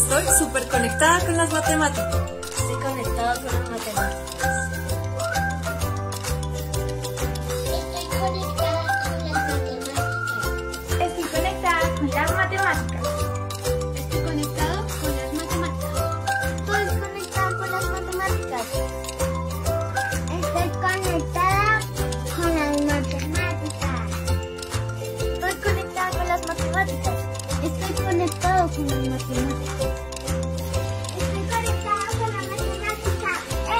Estoy súper conectada con las matemáticas. Estoy conectada con las matemáticas. Estoy conectada con las matemáticas. Estoy conectado con las matemáticas. Estoy conectada con las matemáticas. Estoy conectada con las matemáticas. Estoy conectada con las matemáticas. Estoy conectado con las matemáticas. Estoy conectada con las matemáticas.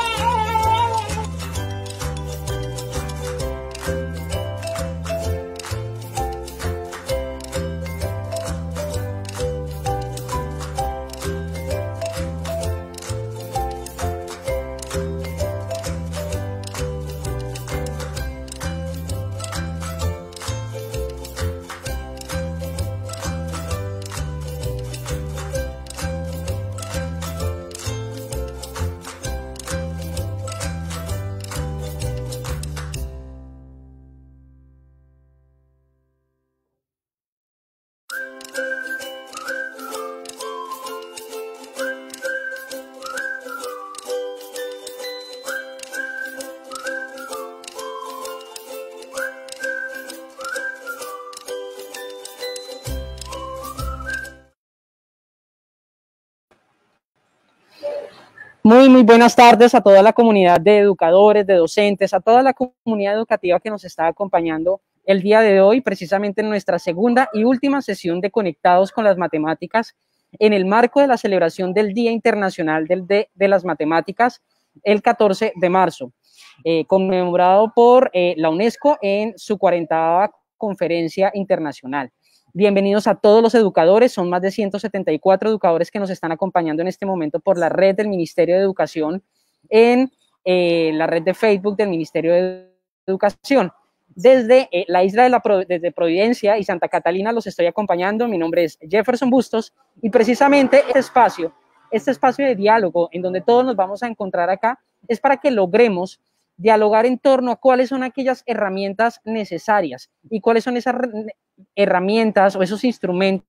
Muy buenas tardes a toda la comunidad de educadores, de docentes, a toda la comunidad educativa que nos está acompañando el día de hoy, precisamente en nuestra segunda y última sesión de Conectados con las Matemáticas, en el marco de la celebración del Día Internacional de las Matemáticas, el 14 de marzo, conmemorado por la UNESCO en su 40ª Conferencia Internacional. Bienvenidos a todos los educadores, son más de 174 educadores que nos están acompañando en este momento por la red del Ministerio de Educación, en la red de Facebook del Ministerio de Educación. Desde la isla desde Providencia y Santa Catalina los estoy acompañando. Mi nombre es Jefferson Bustos y precisamente este espacio de diálogo en donde todos nos vamos a encontrar acá es para que logremos dialogar en torno a cuáles son aquellas herramientas necesarias y cuáles son esas herramientas o esos instrumentos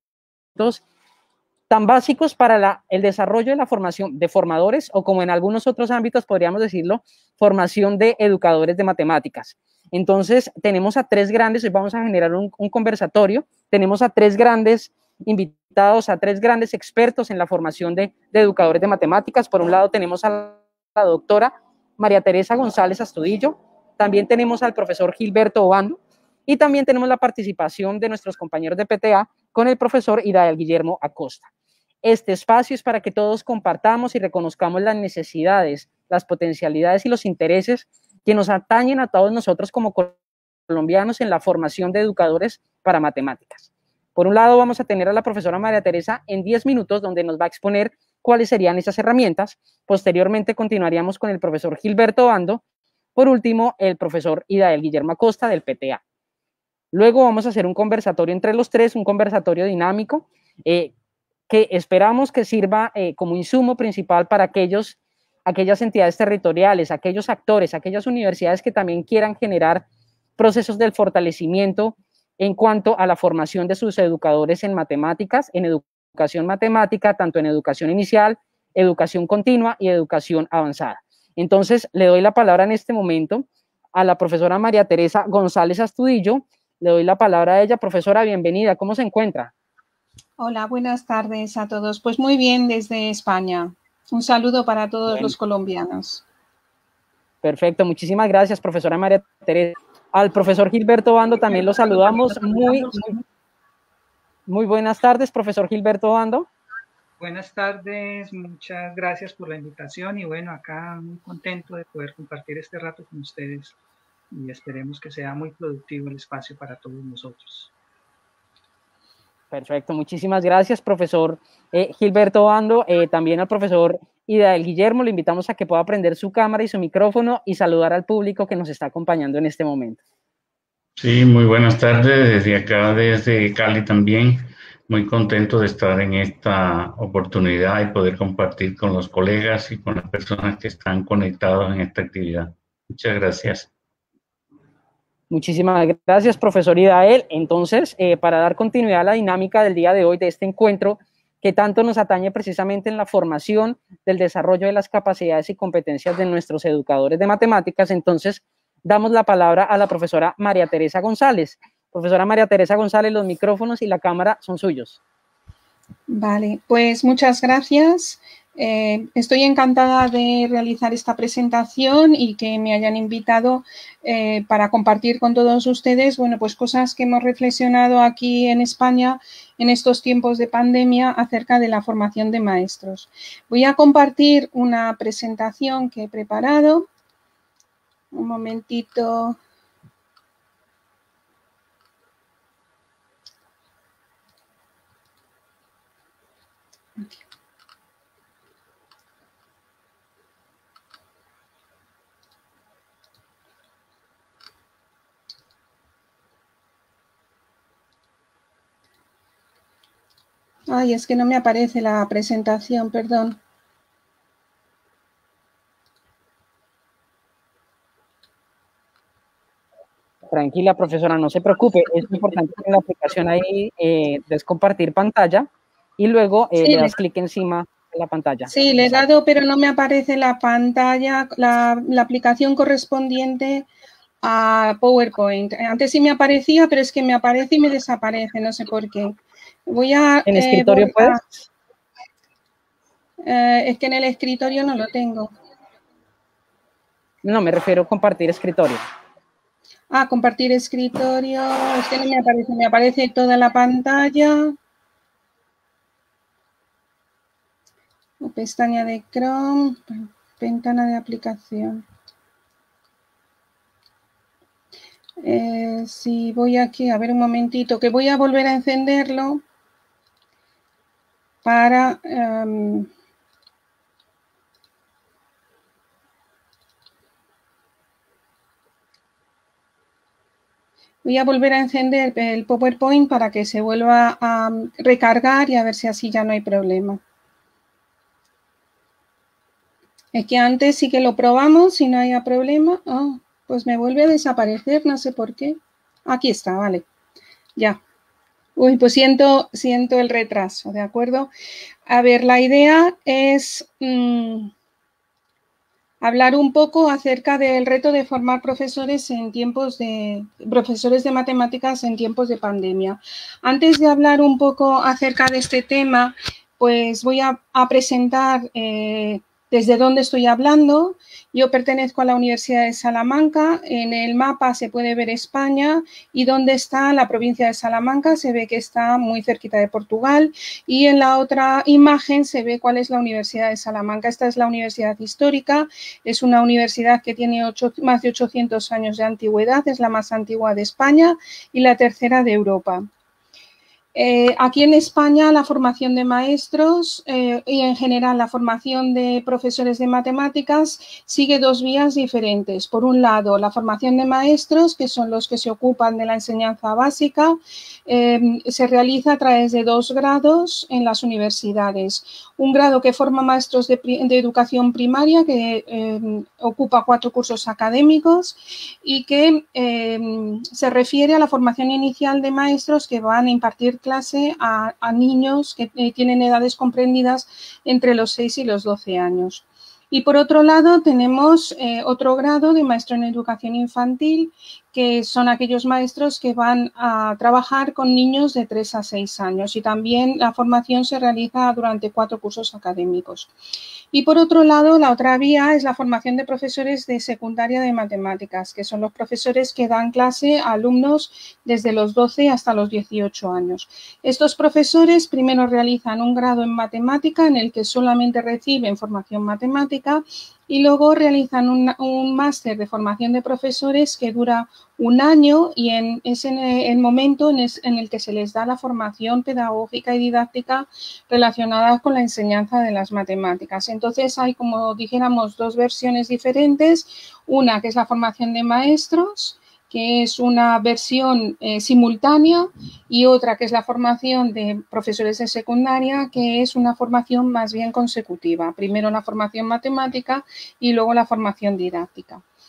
tan básicos para el desarrollo de la formación de formadores o, como en algunos otros ámbitos podríamos decirlo, formación de educadores de matemáticas. Entonces tenemos a tres grandes, hoy vamos a generar un conversatorio, tenemos a tres grandes invitados, a tres grandes expertos en la formación de educadores de matemáticas. Por un lado tenemos a la doctora María Teresa González Astudillo, también tenemos al profesor Gilberto Obando y también tenemos la participación de nuestros compañeros de PTA con el profesor Irael Guillermo Acosta. Este espacio es para que todos compartamos y reconozcamos las necesidades, las potencialidades y los intereses que nos atañen a todos nosotros como colombianos en la formación de educadores para matemáticas. Por un lado vamos a tener a la profesora María Teresa en 10 minutos donde nos va a exponer cuáles serían esas herramientas. Posteriormente continuaríamos con el profesor Gilberto Obando. Por último, el profesor Irael Guillermo Acosta del PTA. Luego vamos a hacer un conversatorio entre los tres, un conversatorio dinámico que esperamos que sirva como insumo principal para aquellas entidades territoriales, aquellos actores, aquellas universidades que también quieran generar procesos del fortalecimiento en cuanto a la formación de sus educadores en matemáticas, en educación matemática, tanto en educación inicial, educación continua y educación avanzada. Entonces, le doy la palabra en este momento a la profesora María Teresa González Astudillo. Le doy la palabra a ella. Profesora, bienvenida. ¿Cómo se encuentra? Hola, buenas tardes a todos. Pues muy bien desde España. Un saludo para todos los colombianos. Perfecto. Muchísimas gracias, profesora María Teresa. Al profesor Gilberto Obando también lo saludamos. Muy buenas tardes, profesor Gilberto Obando. Buenas tardes, muchas gracias por la invitación y bueno, acá muy contento de poder compartir este rato con ustedes y esperemos que sea muy productivo el espacio para todos nosotros. Perfecto, muchísimas gracias, profesor Gilberto Obando. También al profesor Irael Guillermo le invitamos a que pueda prender su cámara y su micrófono y saludar al público que nos está acompañando en este momento. Sí, muy buenas tardes, desde acá, desde Cali también. Muy contento de estar en esta oportunidad y poder compartir con los colegas y con las personas que están conectados en esta actividad. Muchas gracias. Muchísimas gracias, profesor Irael. Entonces, para dar continuidad a la dinámica del día de hoy de este encuentro que tanto nos atañe precisamente en la formación del desarrollo de las capacidades y competencias de nuestros educadores de matemáticas. Entonces, damos la palabra a la profesora María Teresa González. Profesora María Teresa González, los micrófonos y la cámara son suyos. Vale, pues muchas gracias. Estoy encantada de realizar esta presentación y que me hayan invitado para compartir con todos ustedes, bueno, pues cosas que hemos reflexionado aquí en España en estos tiempos de pandemia acerca de la formación de maestros. Voy a compartir una presentación que he preparado. Un momentito. Aquí. Ay, es que no me aparece la presentación, perdón. Tranquila, profesora, no se preocupe. Es importante que en la aplicación ahí des compartir pantalla y luego Sí, le das clic encima de la pantalla. Sí, le he dado, pero no me aparece la pantalla, la aplicación correspondiente a PowerPoint. Antes sí me aparecía, pero es que me aparece y me desaparece, no sé por qué. Voy a... ¿En escritorio puedes? Es que en el escritorio no lo tengo. No, me refiero a compartir escritorio. Ah, compartir escritorio. Es que no me aparece toda la pantalla. Pestaña de Chrome, ventana de aplicación. Si voy aquí, a ver un momentito, que voy a volver a encenderlo para... voy a volver a encender el PowerPoint para que se vuelva a recargar y a ver si así ya no hay problema. Es que antes sí que lo probamos y no había problema. Oh, pues me vuelve a desaparecer, no sé por qué. Aquí está, vale. Ya. Uy, pues siento el retraso, ¿de acuerdo? A ver, la idea es hablar un poco acerca del reto de formar profesores de matemáticas en tiempos de pandemia. Antes de hablar un poco acerca de este tema, pues voy a presentar desde dónde estoy hablando. Yo pertenezco a la Universidad de Salamanca. En el mapa se puede ver España y dónde está la provincia de Salamanca. Se ve que está muy cerquita de Portugal y en la otra imagen se ve cuál es la Universidad de Salamanca. Esta es la Universidad Histórica. Es una universidad que tiene más de 800 años de antigüedad. Es la más antigua de España y la tercera de Europa. Aquí en España la formación de maestros y en general la formación de profesores de matemáticas sigue dos vías diferentes. Por un lado, la formación de maestros, que son los que se ocupan de la enseñanza básica, se realiza a través de dos grados en las universidades. Un grado que forma maestros de educación primaria, que ocupa 4 cursos académicos y que se refiere a la formación inicial de maestros que van a impartir clase a niños que tienen edades comprendidas entre los 6 y los 12 años. Y por otro lado tenemos otro grado de maestro en educación infantil, que son aquellos maestros que van a trabajar con niños de 3 a 6 años y también la formación se realiza durante 4 cursos académicos. Y por otro lado, la otra vía es la formación de profesores de secundaria de matemáticas, que son los profesores que dan clase a alumnos desde los 12 hasta los 18 años. Estos profesores primero realizan un grado en matemática en el que solamente reciben formación matemática y luego realizan un máster de formación de profesores que dura 1 año y es el momento en el que se les da la formación pedagógica y didáctica relacionada con la enseñanza de las matemáticas. Entonces hay, como dijéramos, dos versiones diferentes, una que es la formación de maestros, que es una versión simultánea, y otra que es la formación de profesores de secundaria, que es una formación más bien consecutiva. Primero la formación matemática y luego la formación didáctica.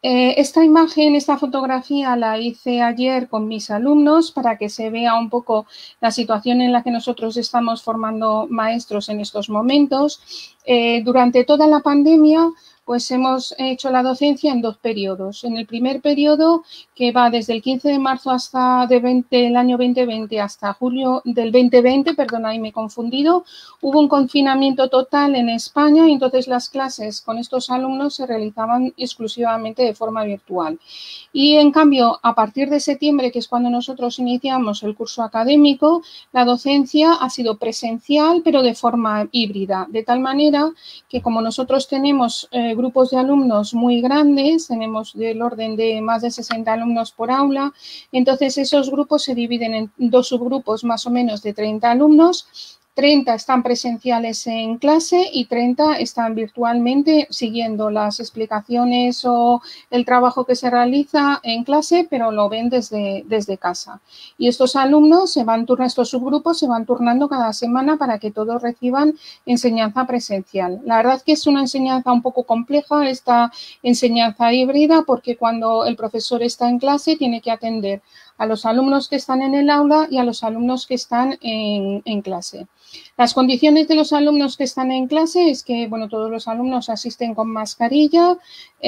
Esta imagen, esta fotografía la hice ayer con mis alumnos para que se vea un poco la situación en la que nosotros estamos formando maestros en estos momentos. Durante toda la pandemia, pues hemos hecho la docencia en 2 periodos. En el primer periodo, que va desde el 15 de marzo hasta el año 2020 hasta julio del 2020, perdón, ahí me he confundido, hubo un confinamiento total en España y entonces las clases con estos alumnos se realizaban exclusivamente de forma virtual. Y en cambio, a partir de septiembre, que es cuando nosotros iniciamos el curso académico, la docencia ha sido presencial, pero de forma híbrida, de tal manera que como nosotros tenemos grupos de alumnos muy grandes, tenemos del orden de más de 60 alumnos por aula, entonces esos grupos se dividen en 2 subgrupos más o menos de 30 alumnos. 30 están presenciales en clase y 30 están virtualmente siguiendo las explicaciones o el trabajo que se realiza en clase, pero lo ven desde casa. Y estos alumnos estos subgrupos se van turnando cada semana para que todos reciban enseñanza presencial. La verdad es que es una enseñanza un poco compleja, esta enseñanza híbrida, porque cuando el profesor está en clase tiene que atender a los alumnos que están en el aula y a los alumnos que están en clase. Las condiciones de los alumnos que están en clase es que, bueno, todos los alumnos asisten con mascarilla,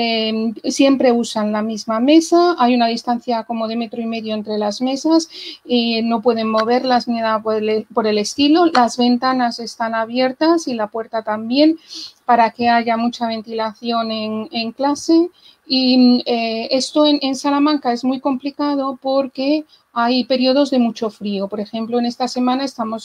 siempre usan la misma mesa, hay una distancia como de 1,5 metros entre las mesas y no pueden moverlas ni nada por el estilo. Las ventanas están abiertas y la puerta también para que haya mucha ventilación en clase. Y esto en Salamanca es muy complicado porque hay periodos de mucho frío. Por ejemplo, en esta semana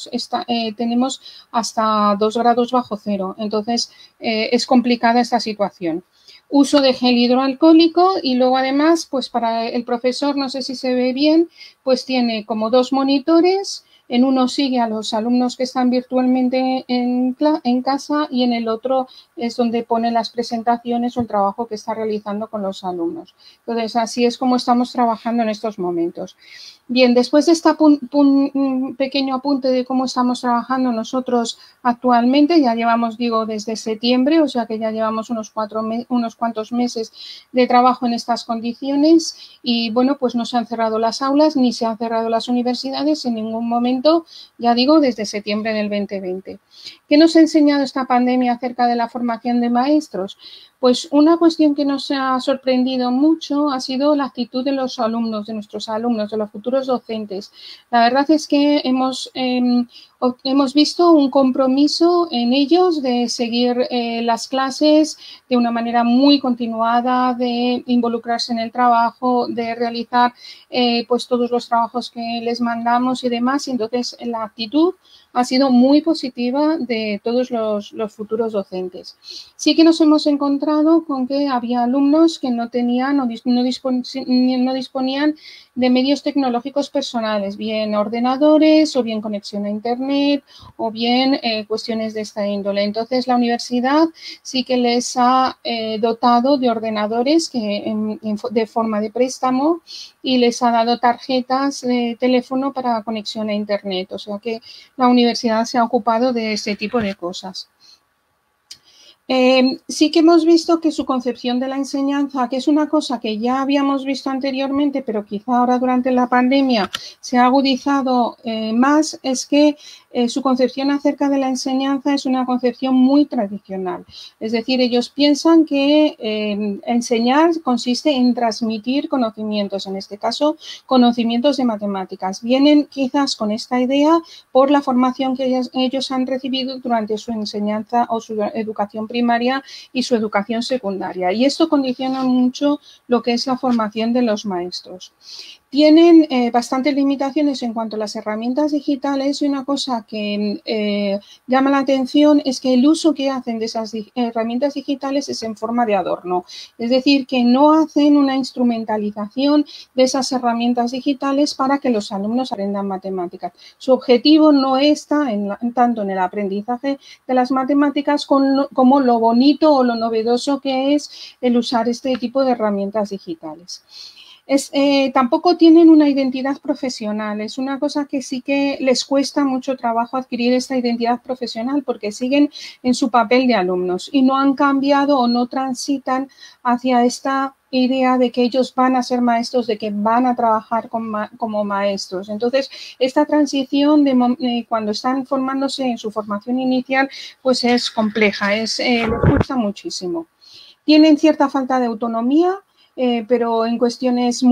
tenemos hasta 2 grados bajo cero. Entonces, es complicada esta situación. Uso de gel hidroalcohólico y luego además, pues para el profesor, no sé si se ve bien, pues tiene como 2 monitores. En uno sigue a los alumnos que están virtualmente en casa y en el otro es donde pone las presentaciones o el trabajo que está realizando con los alumnos. Entonces, así es como estamos trabajando en estos momentos. Bien, después de este pequeño apunte de cómo estamos trabajando nosotros actualmente, ya llevamos, digo, desde septiembre, o sea que ya llevamos unos cuantos meses de trabajo en estas condiciones y, bueno, pues no se han cerrado las aulas ni se han cerrado las universidades en ningún momento, ya digo, desde septiembre del 2020. ¿Qué nos ha enseñado esta pandemia acerca de la formación de maestros? Pues una cuestión que nos ha sorprendido mucho ha sido la actitud de los alumnos, de nuestros alumnos, de los futuros docentes. La verdad es que hemos visto un compromiso en ellos de seguir las clases de una manera muy continuada, de involucrarse en el trabajo, de realizar pues todos los trabajos que les mandamos y demás. Y entonces la actitud ha sido muy positiva de todos los futuros docentes. Sí que nos hemos encontrado con que había alumnos que no tenían o no disponían de medios tecnológicos personales, bien ordenadores o bien conexión a internet o bien cuestiones de esta índole. Entonces, la universidad sí que les ha dotado de ordenadores de forma de préstamo y les ha dado tarjetas de teléfono para conexión a internet. O sea que la universidad se ha ocupado de ese tipo de cosas. Sí que hemos visto que su concepción de la enseñanza, que es una cosa que ya habíamos visto anteriormente, pero quizá ahora durante la pandemia se ha agudizado más, es que su concepción acerca de la enseñanza es una concepción muy tradicional. Es decir, ellos piensan que enseñar consiste en transmitir conocimientos, en este caso, conocimientos de matemáticas. Vienen quizás con esta idea por la formación que ellos han recibido durante su enseñanza o su educación primaria y su educación secundaria. Y esto condiciona mucho lo que es la formación de los maestros. Tienen bastantes limitaciones en cuanto a las herramientas digitales y una cosa que llama la atención es que el uso que hacen de esas herramientas digitales es en forma de adorno. Es decir, que no hacen una instrumentalización de esas herramientas digitales para que los alumnos aprendan matemáticas. Su objetivo no está tanto en el aprendizaje de las matemáticas como lo bonito o lo novedoso que es el usar este tipo de herramientas digitales. Tampoco tienen una identidad profesional, es una cosa que sí que les cuesta mucho trabajo adquirir esta identidad profesional porque siguen en su papel de alumnos y no han cambiado o no transitan hacia esta idea de que ellos van a ser maestros, de que van a trabajar como maestros. Entonces, esta transición cuando están formándose en su formación inicial, pues es compleja, les cuesta muchísimo. Tienen cierta falta de autonomía, pero en cuestiones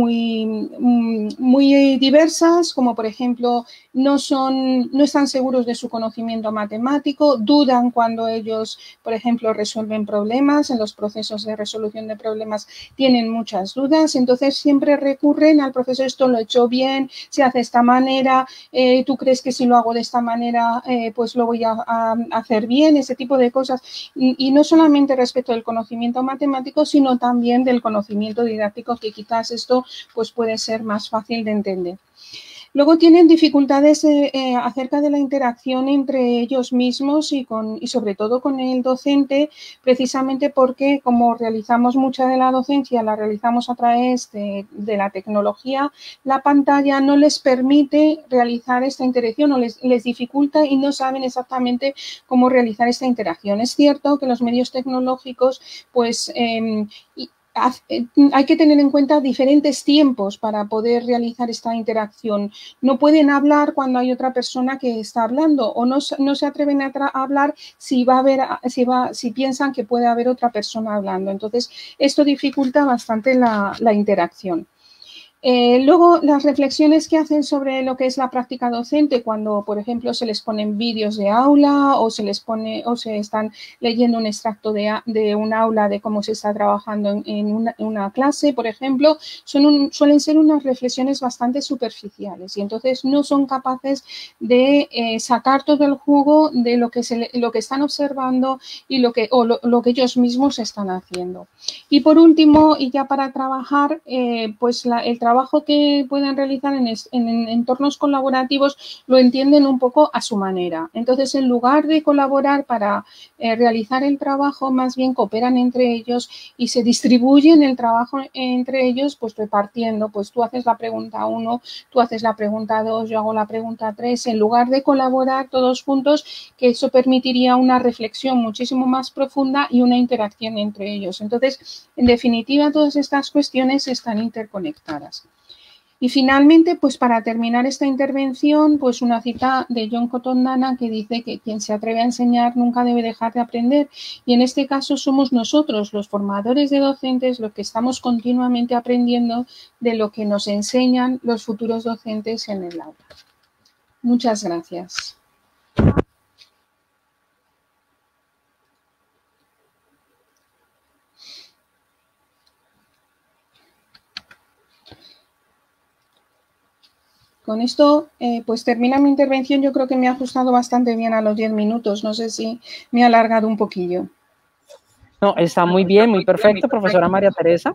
muy diversas, como por ejemplo no están seguros de su conocimiento matemático, dudan cuando ellos, por ejemplo, resuelven problemas, en los procesos de resolución de problemas tienen muchas dudas, entonces siempre recurren al profesor, esto lo he hecho bien, se hace de esta manera, tú crees que si lo hago de esta manera pues lo voy a hacer bien, ese tipo de cosas, y no solamente respecto del conocimiento matemático, sino también del conocimiento didáctico, que quizás esto pues puede ser más fácil de entender. Luego tienen dificultades acerca de la interacción entre ellos mismos y sobre todo con el docente, precisamente porque como realizamos mucha de la docencia, la realizamos a través de la tecnología, la pantalla no les permite realizar esta interacción o les dificulta y no saben exactamente cómo realizar esta interacción. Es cierto que los medios tecnológicos pues hay que tener en cuenta diferentes tiempos para poder realizar esta interacción. No pueden hablar cuando hay otra persona que está hablando o no se atreven a hablar si piensan que puede haber otra persona hablando. Entonces, esto dificulta bastante la interacción. Luego, las reflexiones que hacen sobre lo que es la práctica docente, cuando, por ejemplo, se les ponen vídeos de aula o se están leyendo un extracto de un aula de cómo se está trabajando en una clase, por ejemplo, suelen ser unas reflexiones bastante superficiales y entonces no son capaces de sacar todo el jugo de lo que están observando y lo que ellos mismos están haciendo. Y por último, y ya para trabajar, pues el trabajo que puedan realizar en entornos colaborativos lo entienden un poco a su manera. Entonces, en lugar de colaborar para realizar el trabajo, más bien cooperan entre ellos y se distribuyen el trabajo entre ellos, pues repartiendo, pues tú haces la pregunta 1, tú haces la pregunta 2, yo hago la pregunta 3, en lugar de colaborar todos juntos, que eso permitiría una reflexión muchísimo más profunda y una interacción entre ellos. Entonces, en definitiva, todas estas cuestiones están interconectadas. Y finalmente, pues para terminar esta intervención, pues una cita de John Cotondana que dice que quien se atreve a enseñar nunca debe dejar de aprender. Y en este caso somos nosotros, los formadores de docentes, los que estamos continuamente aprendiendo de lo que nos enseñan los futuros docentes en el aula. Muchas gracias. Con esto, pues termina mi intervención. Yo creo que me ha ajustado bastante bien a los 10 minutos. No sé si me ha alargado un poquillo. No, está muy bien, muy perfecto, profesora María Teresa.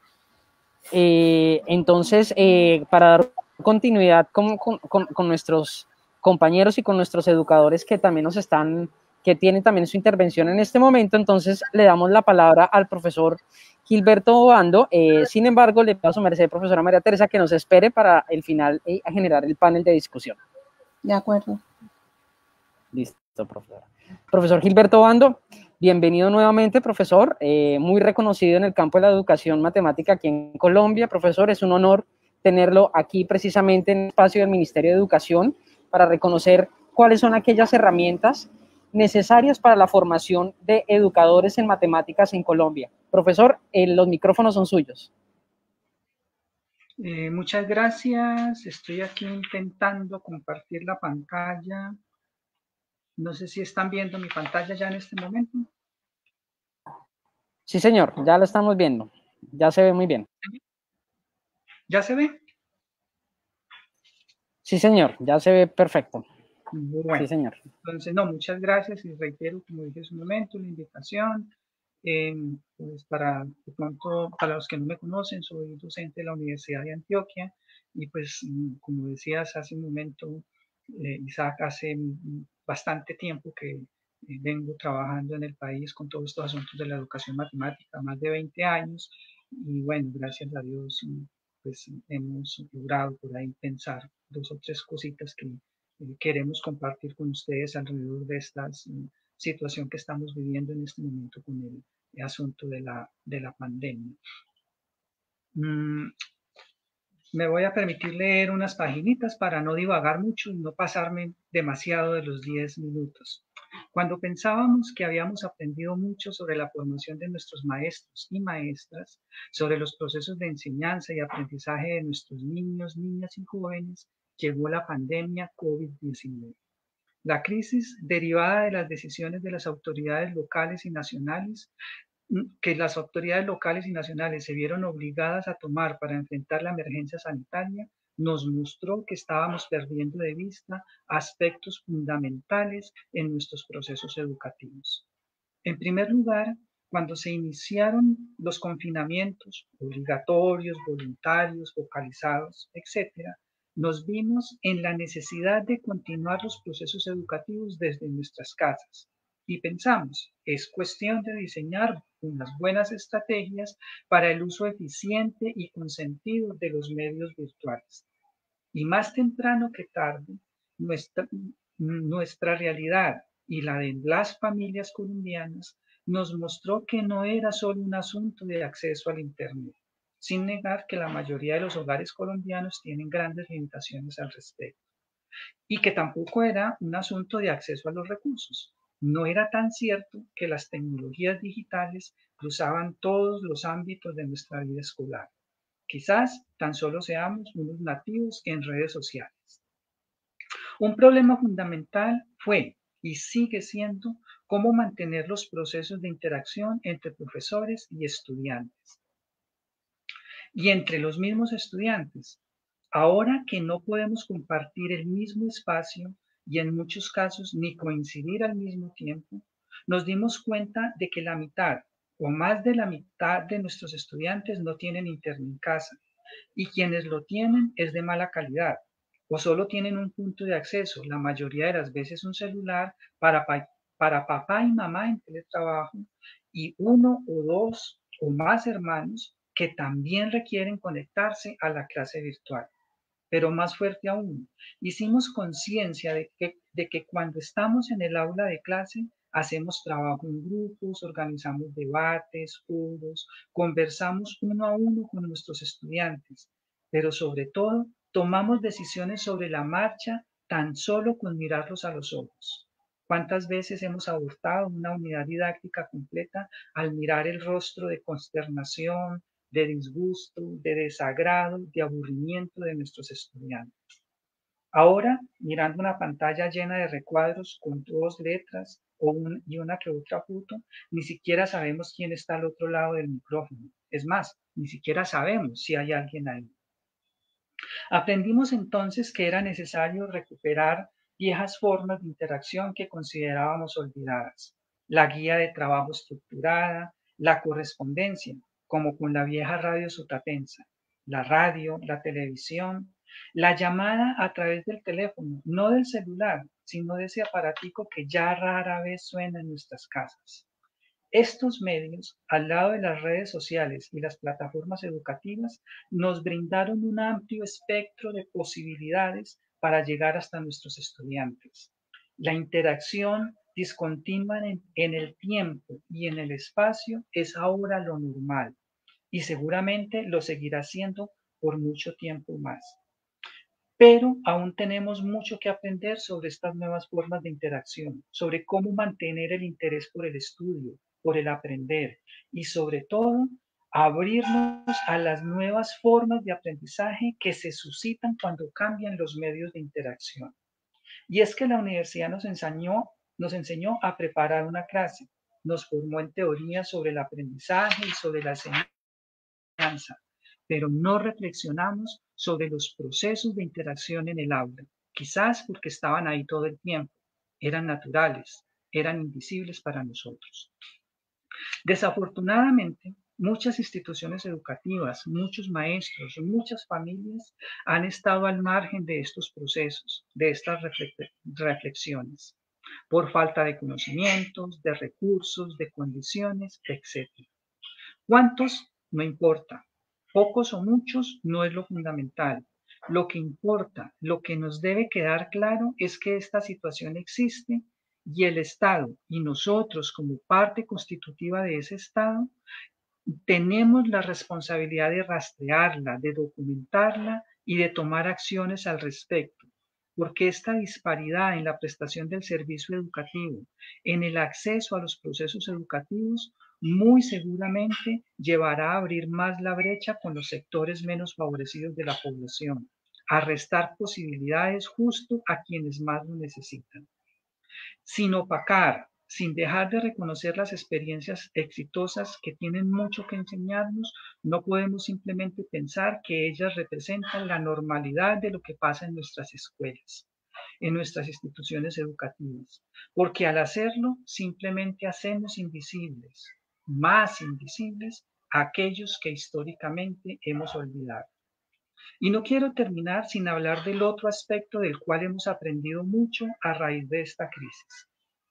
Entonces, para dar continuidad con nuestros compañeros y con nuestros educadores que también que tienen también su intervención en este momento, entonces le damos la palabra al profesor Gilberto Obando. Sin embargo, le pido a su merced, profesora María Teresa, que nos espere para el final a generar el panel de discusión. De acuerdo. Listo, profesora. Profesor Gilberto Obando, bienvenido nuevamente, profesor, muy reconocido en el campo de la educación matemática aquí en Colombia. Profesor, es un honor tenerlo aquí precisamente en el espacio del Ministerio de Educación para reconocer cuáles son aquellas herramientas necesarias para la formación de educadores en matemáticas en Colombia. Profesor, los micrófonos son suyos. Muchas gracias. Estoy aquí intentando compartir la pantalla. No sé si están viendo mi pantalla ya en este momento. Sí, señor, ya lo estamos viendo. Ya se ve muy bien. ¿Ya se ve? Sí, señor, ya se ve perfecto. Bueno, sí, señor. Entonces, no, muchas gracias y reitero, como dije hace un momento, la invitación. Pues para los que no me conocen, soy docente de la Universidad de Antioquia y pues, como decías hace un momento, Isaac, hace bastante tiempo que vengo trabajando en el país con todos estos asuntos de la educación matemática, más de 20 años, y bueno, gracias a Dios, pues hemos logrado por ahí pensar 2 o 3 cositas que queremos compartir con ustedes alrededor de esta situación que estamos viviendo en este momento con el asunto de la pandemia. Me voy a permitir leer unas paginitas para no divagar mucho y no pasarme demasiado de los 10 minutos. Cuando pensábamos que habíamos aprendido mucho sobre la formación de nuestros maestros y maestras, sobre los procesos de enseñanza y aprendizaje de nuestros niños, niñas y jóvenes, llegó la pandemia COVID-19. La crisis derivada de las decisiones de las autoridades locales y nacionales que las autoridades locales y nacionales se vieron obligadas a tomar para enfrentar la emergencia sanitaria, nos mostró que estábamos perdiendo de vista aspectos fundamentales en nuestros procesos educativos. En primer lugar, cuando se iniciaron los confinamientos obligatorios, voluntarios, focalizados, etc., nos vimos en la necesidad de continuar los procesos educativos desde nuestras casas. Y pensamos, es cuestión de diseñar unas buenas estrategias para el uso eficiente y consentido de los medios virtuales. Y más temprano que tarde, nuestra realidad y la de las familias colombianas nos mostró que no era solo un asunto de acceso al Internet, sin negar que la mayoría de los hogares colombianos tienen grandes limitaciones al respecto, y que tampoco era un asunto de acceso a los recursos. No era tan cierto que las tecnologías digitales cruzaban todos los ámbitos de nuestra vida escolar. Quizás tan solo seamos unos nativos en redes sociales. Un problema fundamental fue y sigue siendo cómo mantener los procesos de interacción entre profesores y estudiantes. Y entre los mismos estudiantes. Ahora que no podemos compartir el mismo espacio y en muchos casos ni coincidir al mismo tiempo, nos dimos cuenta de que la mitad o más de la mitad de nuestros estudiantes no tienen internet en casa y quienes lo tienen es de mala calidad o solo tienen un punto de acceso, la mayoría de las veces un celular para papá y mamá en teletrabajo y uno o dos o más hermanos que también requieren conectarse a la clase virtual. Pero más fuerte aún, hicimos conciencia de que cuando estamos en el aula de clase, hacemos trabajo en grupos, organizamos debates, foros, conversamos uno a uno con nuestros estudiantes, pero sobre todo tomamos decisiones sobre la marcha tan solo con mirarlos a los ojos. ¿Cuántas veces hemos abortado una unidad didáctica completa al mirar el rostro de consternación, de disgusto, de desagrado, de aburrimiento de nuestros estudiantes? Ahora, mirando una pantalla llena de recuadros con 2 letras y una que otra foto, ni siquiera sabemos quién está al otro lado del micrófono. Es más, ni siquiera sabemos si hay alguien ahí. Aprendimos entonces que era necesario recuperar viejas formas de interacción que considerábamos olvidadas. La guía de trabajo estructurada, la correspondencia, como con la vieja radio sotatensa, la radio, la televisión, la llamada a través del teléfono, no del celular, sino de ese aparatico que ya rara vez suena en nuestras casas. Estos medios, al lado de las redes sociales y las plataformas educativas, nos brindaron un amplio espectro de posibilidades para llegar hasta nuestros estudiantes. La interacción discontinua en el tiempo y en el espacio es ahora lo normal y seguramente lo seguirá siendo por mucho tiempo más. Pero aún tenemos mucho que aprender sobre estas nuevas formas de interacción, sobre cómo mantener el interés por el estudio, por el aprender y sobre todo abrirnos a las nuevas formas de aprendizaje que se suscitan cuando cambian los medios de interacción. Y es que la universidad nos enseñó a preparar una clase, nos formó en teoría sobre el aprendizaje y sobre la enseñanza, pero no reflexionamos sobre los procesos de interacción en el aula, quizás porque estaban ahí todo el tiempo, eran naturales, eran invisibles para nosotros. Desafortunadamente, muchas instituciones educativas, muchos maestros, muchas familias han estado al margen de estos procesos, de estas reflexiones, por falta de conocimientos, de recursos, de condiciones, etc. ¿Cuántos? No importa. Pocos o muchos no es lo fundamental. Lo que importa, lo que nos debe quedar claro es que esta situación existe y el Estado y nosotros como parte constitutiva de ese Estado tenemos la responsabilidad de rastrearla, de documentarla y de tomar acciones al respecto, porque esta disparidad en la prestación del servicio educativo, en el acceso a los procesos educativos, muy seguramente llevará a abrir más la brecha con los sectores menos favorecidos de la población, a restar posibilidades justo a quienes más lo necesitan. Sin opacar, sin dejar de reconocer las experiencias exitosas que tienen mucho que enseñarnos, no podemos simplemente pensar que ellas representan la normalidad de lo que pasa en nuestras escuelas, en nuestras instituciones educativas, porque al hacerlo simplemente hacemos invisibles, más invisibles, a aquellos que históricamente hemos olvidado. Y no quiero terminar sin hablar del otro aspecto del cual hemos aprendido mucho a raíz de esta crisis.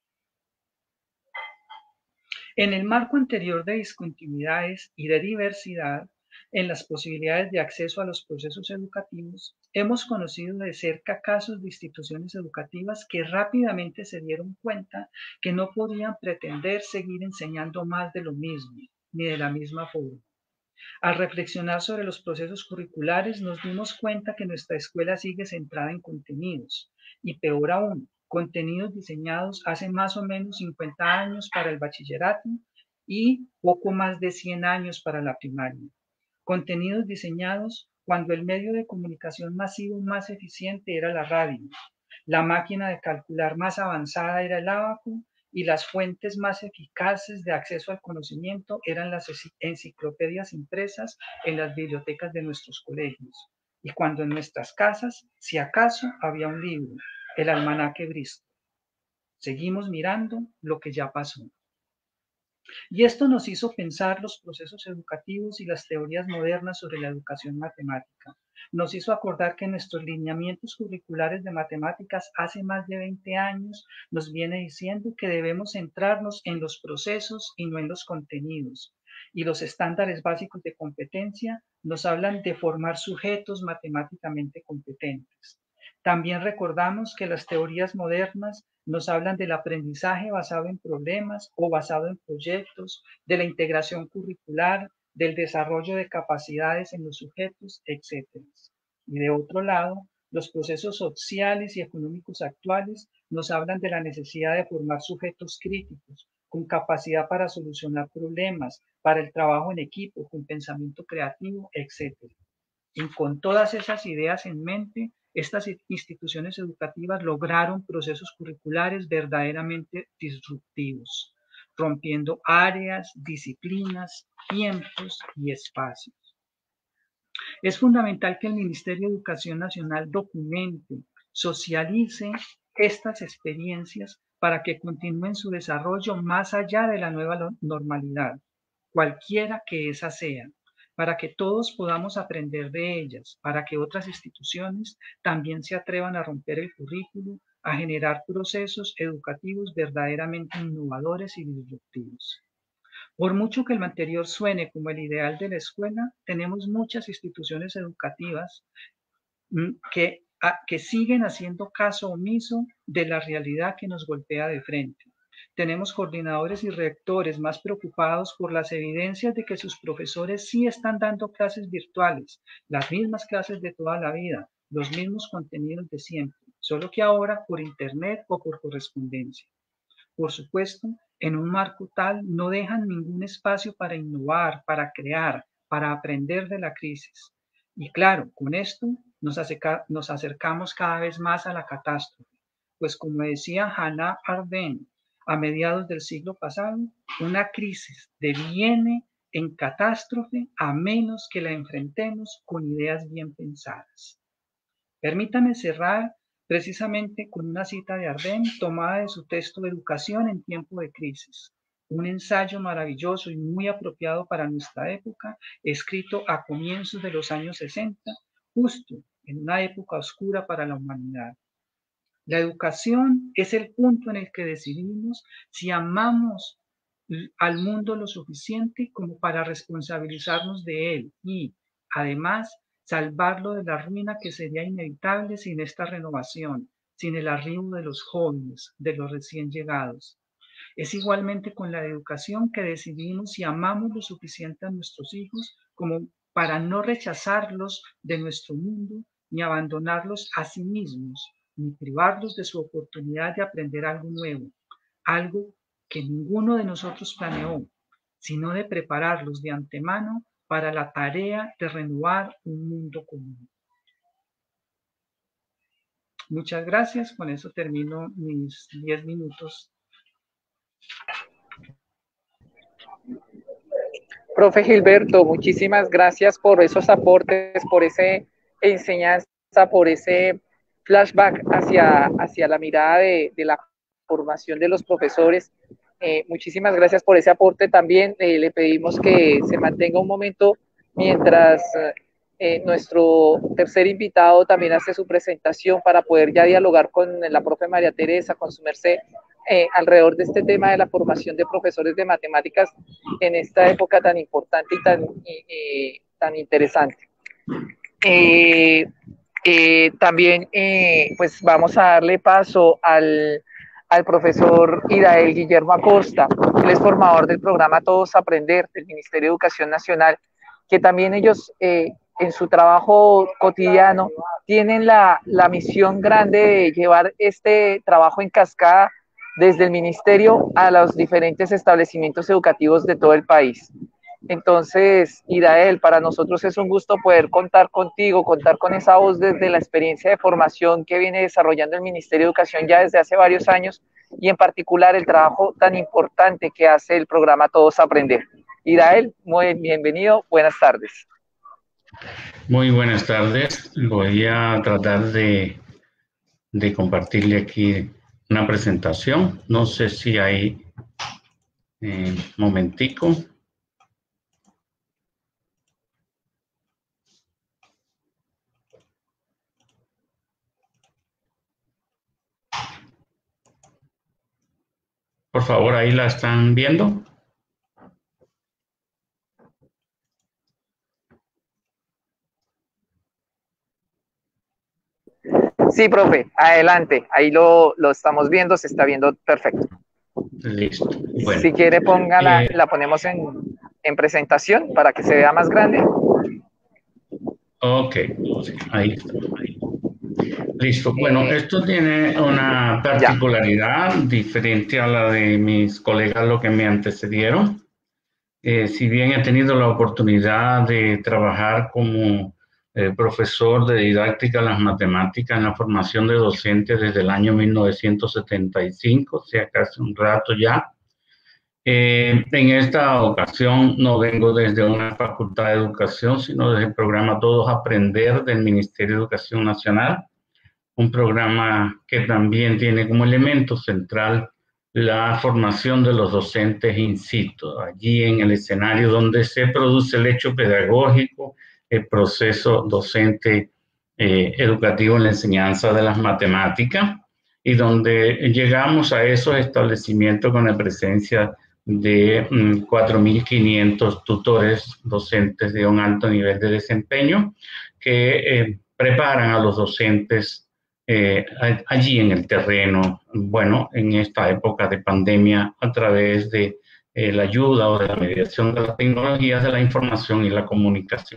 En el marco anterior de discontinuidades y de diversidad en las posibilidades de acceso a los procesos educativos, hemos conocido de cerca casos de instituciones educativas que rápidamente se dieron cuenta que no podían pretender seguir enseñando más de lo mismo, ni de la misma forma. Al reflexionar sobre los procesos curriculares, nos dimos cuenta que nuestra escuela sigue centrada en contenidos, y peor aún, contenidos diseñados hace más o menos 50 años para el bachillerato y poco más de 100 años para la primaria. Contenidos diseñados cuando el medio de comunicación masivo más eficiente era la radio, la máquina de calcular más avanzada era el ábaco y las fuentes más eficaces de acceso al conocimiento eran las enciclopedias impresas en las bibliotecas de nuestros colegios. Y cuando en nuestras casas, si acaso, había un libro, el almanaque Bristol. Seguimos mirando lo que ya pasó. Y esto nos hizo pensar los procesos educativos y las teorías modernas sobre la educación matemática. Nos hizo acordar que nuestros lineamientos curriculares de matemáticas hace más de 20 años nos viene diciendo que debemos centrarnos en los procesos y no en los contenidos. Y los estándares básicos de competencia nos hablan de formar sujetos matemáticamente competentes. También recordamos que las teorías modernas nos hablan del aprendizaje basado en problemas o basado en proyectos, de la integración curricular, del desarrollo de capacidades en los sujetos, etc. Y de otro lado, los procesos sociales y económicos actuales nos hablan de la necesidad de formar sujetos críticos, con capacidad para solucionar problemas, para el trabajo en equipo, con pensamiento creativo, etc. Y con todas esas ideas en mente, estas instituciones educativas lograron procesos curriculares verdaderamente disruptivos, rompiendo áreas, disciplinas, tiempos y espacios. Es fundamental que el Ministerio de Educación Nacional documente, socialice estas experiencias para que continúen su desarrollo más allá de la nueva normalidad, cualquiera que esa sea, para que todos podamos aprender de ellas, para que otras instituciones también se atrevan a romper el currículo, a generar procesos educativos verdaderamente innovadores y disruptivos. Por mucho que lo anterior suene como el ideal de la escuela, tenemos muchas instituciones educativas que siguen haciendo caso omiso de la realidad que nos golpea de frente. Tenemos coordinadores y rectores más preocupados por las evidencias de que sus profesores sí están dando clases virtuales, las mismas clases de toda la vida, los mismos contenidos de siempre, solo que ahora por internet o por correspondencia. Por supuesto, en un marco tal no dejan ningún espacio para innovar, para crear, para aprender de la crisis. Y claro, con esto nos acercamos cada vez más a la catástrofe, pues como decía Hannah Arendt, a mediados del siglo pasado, una crisis deviene en catástrofe a menos que la enfrentemos con ideas bien pensadas. Permítame cerrar precisamente con una cita de Arendt tomada de su texto Educación en tiempo de crisis, un ensayo maravilloso y muy apropiado para nuestra época, escrito a comienzos de los años 60, justo en una época oscura para la humanidad. La educación es el punto en el que decidimos si amamos al mundo lo suficiente como para responsabilizarnos de él y, además, salvarlo de la ruina que sería inevitable sin esta renovación, sin el arribo de los jóvenes, de los recién llegados. Es igualmente con la educación que decidimos si amamos lo suficiente a nuestros hijos como para no rechazarlos de nuestro mundo, ni abandonarlos a sí mismos, ni privarlos de su oportunidad de aprender algo nuevo, algo que ninguno de nosotros planeó, sino de prepararlos de antemano para la tarea de renovar un mundo común. Muchas gracias, con eso termino mis 10 minutos. Profe Gilberto, muchísimas gracias por esos aportes, por esa enseñanza, por ese flashback hacia la mirada de la formación de los profesores. Muchísimas gracias por ese aporte también. Le pedimos que se mantenga un momento mientras nuestro tercer invitado también hace su presentación para poder ya dialogar con la profe María Teresa, con su merced, alrededor de este tema de la formación de profesores de matemáticas en esta época tan importante y tan interesante. También pues vamos a darle paso al profesor Irael Guillermo Acosta. Él es formador del programa Todos Aprender del Ministerio de Educación Nacional, que también ellos en su trabajo cotidiano tienen la misión grande de llevar este trabajo en cascada desde el ministerio a los diferentes establecimientos educativos de todo el país. Entonces, Irael, para nosotros es un gusto poder contar contigo, contar con esa voz desde la experiencia de formación que viene desarrollando el Ministerio de Educación ya desde hace varios años y en particular el trabajo tan importante que hace el programa Todos Aprender. Irael, muy bienvenido, buenas tardes. Muy buenas tardes. Voy a tratar de compartirle aquí una presentación. No sé si hay momentico. Por favor, ahí la están viendo. Sí, profe, adelante. Ahí lo estamos viendo, se está viendo perfecto. Listo. Bueno, si quiere, póngala, la ponemos en presentación para que se vea más grande. Ok, ahí está. Listo. Bueno, esto tiene una particularidad diferente a la de mis colegas, lo que me antecedieron. Si bien he tenido la oportunidad de trabajar como profesor de didáctica de las matemáticas en la formación de docentes desde el año 1975, o sea, casi un rato ya. En esta ocasión no vengo desde una facultad de educación, sino desde el programa Todos Aprender del Ministerio de Educación Nacional, un programa que también tiene como elemento central la formación de los docentes in situ, allí en el escenario donde se produce el hecho pedagógico, el proceso docente educativo en la enseñanza de las matemáticas y donde llegamos a esos establecimientos con la presencia de 4.500 tutores docentes de un alto nivel de desempeño que preparan a los docentes allí en el terreno, bueno, en esta época de pandemia a través de la ayuda o de la mediación de las tecnologías de la información y la comunicación.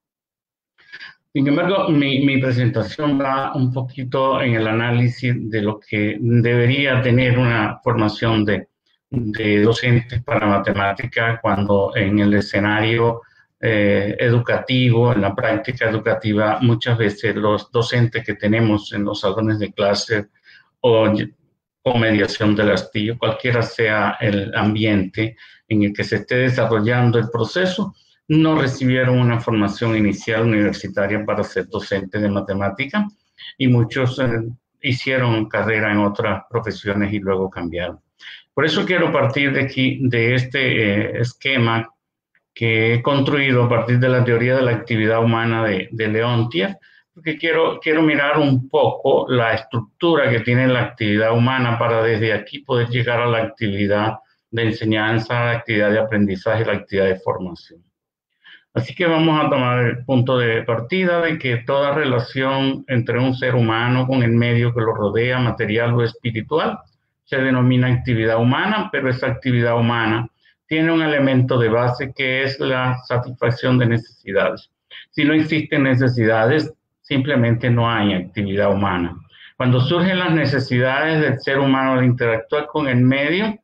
Sin embargo, mi presentación va un poquito en el análisis de lo que debería tener una formación de docentes para matemática cuando en el escenario educativo, en la práctica educativa, muchas veces los docentes que tenemos en los salones de clase o mediación del hastío, cualquiera sea el ambiente en el que se esté desarrollando el proceso, no recibieron una formación inicial universitaria para ser docentes de matemática y muchos hicieron carrera en otras profesiones y luego cambiaron. Por eso quiero partir de aquí, de este esquema que he construido a partir de la teoría de la actividad humana de Leontief, porque quiero mirar un poco la estructura que tiene la actividad humana para desde aquí poder llegar a la actividad de enseñanza, la actividad de aprendizaje, la actividad de formación. Así que vamos a tomar el punto de partida de que toda relación entre un ser humano con el medio que lo rodea, material o espiritual, se denomina actividad humana, pero esa actividad humana tiene un elemento de base que es la satisfacción de necesidades. Si no existen necesidades, simplemente no hay actividad humana. Cuando surgen las necesidades del ser humano de interactuar con el medio,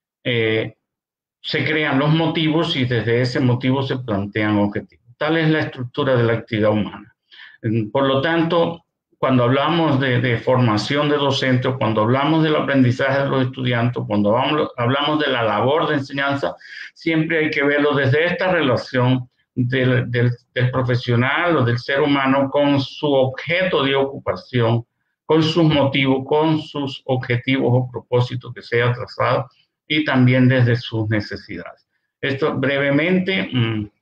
se crean los motivos y desde ese motivo se plantean objetivos. Tal es la estructura de la actividad humana. Por lo tanto, cuando hablamos de formación de docentes, cuando hablamos del aprendizaje de los estudiantes, cuando hablamos de la labor de enseñanza, siempre hay que verlo desde esta relación del profesional o del ser humano con su objeto de ocupación, con sus motivos, con sus objetivos o propósitos que se haya trazado y también desde sus necesidades. Esto brevemente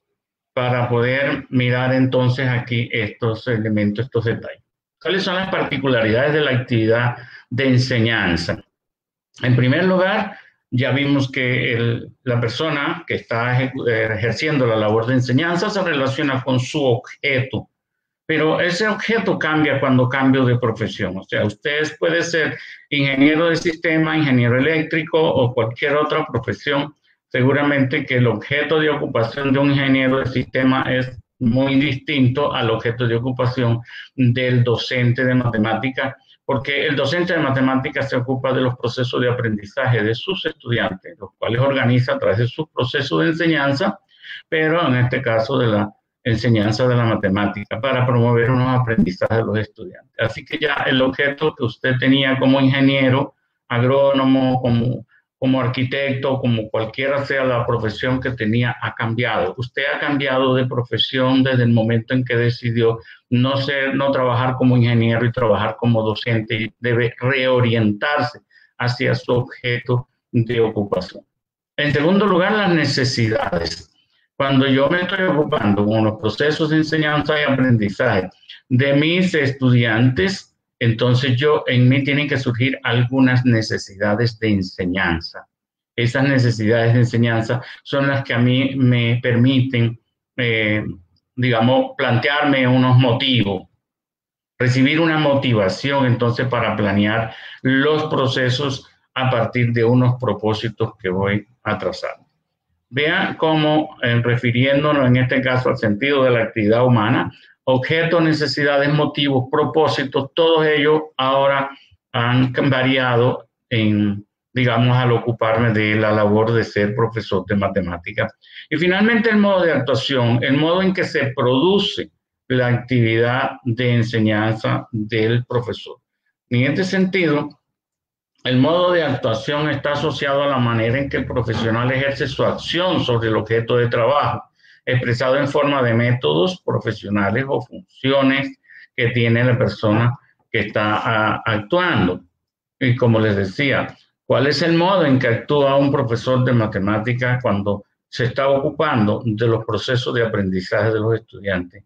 para poder mirar entonces aquí estos elementos, estos detalles. ¿Cuáles son las particularidades de la actividad de enseñanza? En primer lugar, ya vimos que la persona que está ejerciendo la labor de enseñanza se relaciona con su objeto, pero ese objeto cambia cuando cambio de profesión. O sea, usted puede ser ingeniero de sistema, ingeniero eléctrico o cualquier otra profesión. Seguramente que el objeto de ocupación de un ingeniero de sistema es muy distinto al objeto de ocupación del docente de matemática, porque el docente de matemáticas se ocupa de los procesos de aprendizaje de sus estudiantes, los cuales organiza a través de sus procesos de enseñanza, pero en este caso de la enseñanza de la matemática, para promover unos aprendizajes de los estudiantes. Así que ya el objeto que usted tenía como ingeniero, agrónomo, como arquitecto, como cualquiera sea la profesión que tenía, ha cambiado. Usted ha cambiado de profesión desde el momento en que decidió no trabajar como ingeniero y trabajar como docente, y debe reorientarse hacia su objeto de ocupación. En segundo lugar, las necesidades. Cuando yo me estoy ocupando con los procesos de enseñanza y aprendizaje de mis estudiantes, entonces en mí tienen que surgir algunas necesidades de enseñanza. Esas necesidades de enseñanza son las que a mí me permiten, digamos, plantearme unos motivos, recibir una motivación entonces para planear los procesos a partir de unos propósitos que voy a trazar. Vean cómo, refiriéndonos en este caso al sentido de la actividad humana, objetos, necesidades, motivos, propósitos, todos ellos ahora han variado digamos, al ocuparme de la labor de ser profesor de matemáticas. Y finalmente el modo de actuación, el modo en que se produce la actividad de enseñanza del profesor. En este sentido, el modo de actuación está asociado a la manera en que el profesional ejerce su acción sobre el objeto de trabajo, expresado en forma de métodos profesionales o funciones que tiene la persona que está actuando. Y como les decía, ¿cuál es el modo en que actúa un profesor de matemáticas cuando se está ocupando de los procesos de aprendizaje de los estudiantes?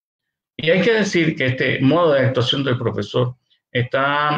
Y hay que decir que este modo de actuación del profesor está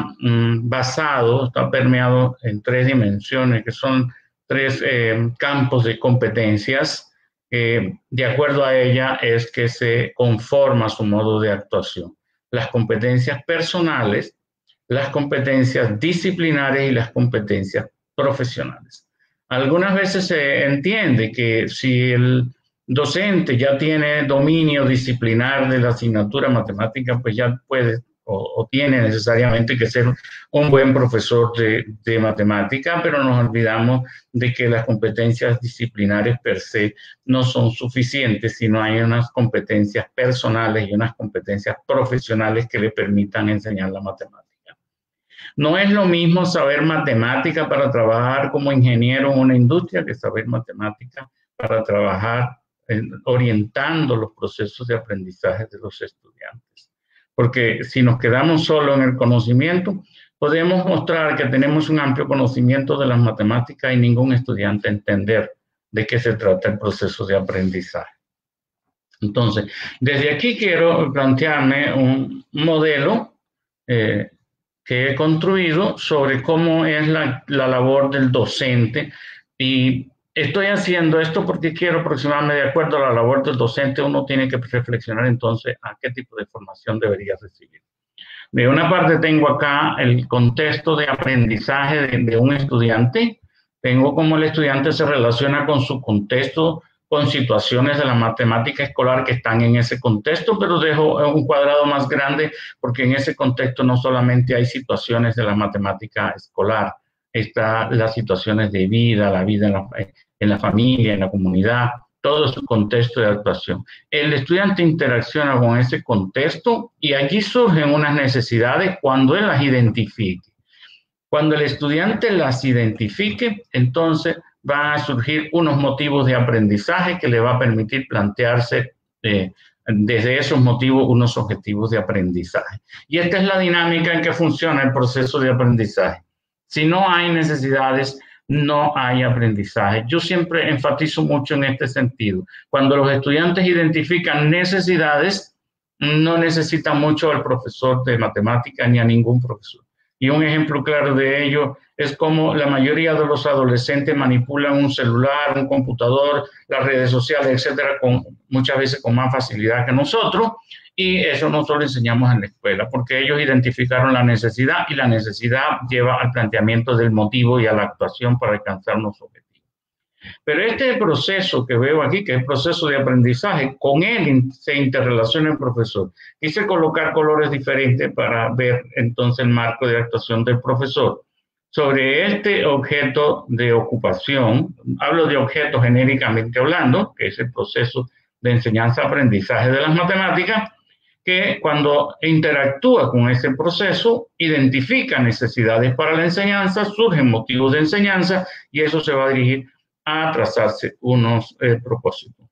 está permeado en tres dimensiones, que son tres campos de competencias. De acuerdo a ella es que se conforma su modo de actuación. Las competencias personales, las competencias disciplinarias y las competencias profesionales. Algunas veces se entiende que si el docente ya tiene dominio disciplinar de la asignatura matemática, pues ya puede o tiene necesariamente que ser un buen profesor de matemática, pero nos olvidamos de que las competencias disciplinarias per se no son suficientes, sino hay unas competencias personales y unas competencias profesionales que le permitan enseñar la matemática. No es lo mismo saber matemática para trabajar como ingeniero en una industria que saber matemática para trabajar orientando los procesos de aprendizaje de los estudiantes. Porque si nos quedamos solo en el conocimiento, podemos mostrar que tenemos un amplio conocimiento de las matemáticas y ningún estudiante entender de qué se trata el proceso de aprendizaje. Entonces, desde aquí quiero plantearme un modelo que he construido sobre cómo es la labor del docente, y estoy haciendo esto porque quiero aproximarme de acuerdo a la labor del docente. Uno tiene que reflexionar entonces a qué tipo de formación debería recibir. De una parte tengo acá el contexto de aprendizaje de un estudiante. Tengo cómo el estudiante se relaciona con su contexto, con situaciones de la matemática escolar que están en ese contexto, pero dejo un cuadrado más grande porque en ese contexto no solamente hay situaciones de la matemática escolar, están las situaciones de vida, la vida en la familia, en la comunidad, todo su contexto de actuación. El estudiante interacciona con ese contexto y allí surgen unas necesidades cuando él las identifique. Cuando el estudiante las identifique, entonces van a surgir unos motivos de aprendizaje que le va a permitir plantearse desde esos motivos unos objetivos de aprendizaje. Y esta es la dinámica en que funciona el proceso de aprendizaje. Si no hay necesidades, no hay aprendizaje. Yo siempre enfatizo mucho en este sentido. Cuando los estudiantes identifican necesidades, no necesitan mucho al profesor de matemática ni a ningún profesor. Y un ejemplo claro de ello es cómo la mayoría de los adolescentes manipulan un celular, un computador, las redes sociales, etcétera, muchas veces con más facilidad que nosotros. Y eso nosotros lo enseñamos en la escuela, porque ellos identificaron la necesidad y la necesidad lleva al planteamiento del motivo y a la actuación para alcanzar unos objetivos. Pero este proceso que veo aquí, que es el proceso de aprendizaje, con él se interrelaciona el profesor. Quise colocar colores diferentes para ver entonces el marco de actuación del profesor. Sobre este objeto de ocupación, hablo de objeto genéricamente hablando, que es el proceso de enseñanza-aprendizaje de las matemáticas, que cuando interactúa con ese proceso, identifica necesidades para la enseñanza, surgen motivos de enseñanza y eso se va a dirigir a trazarse unos propósitos.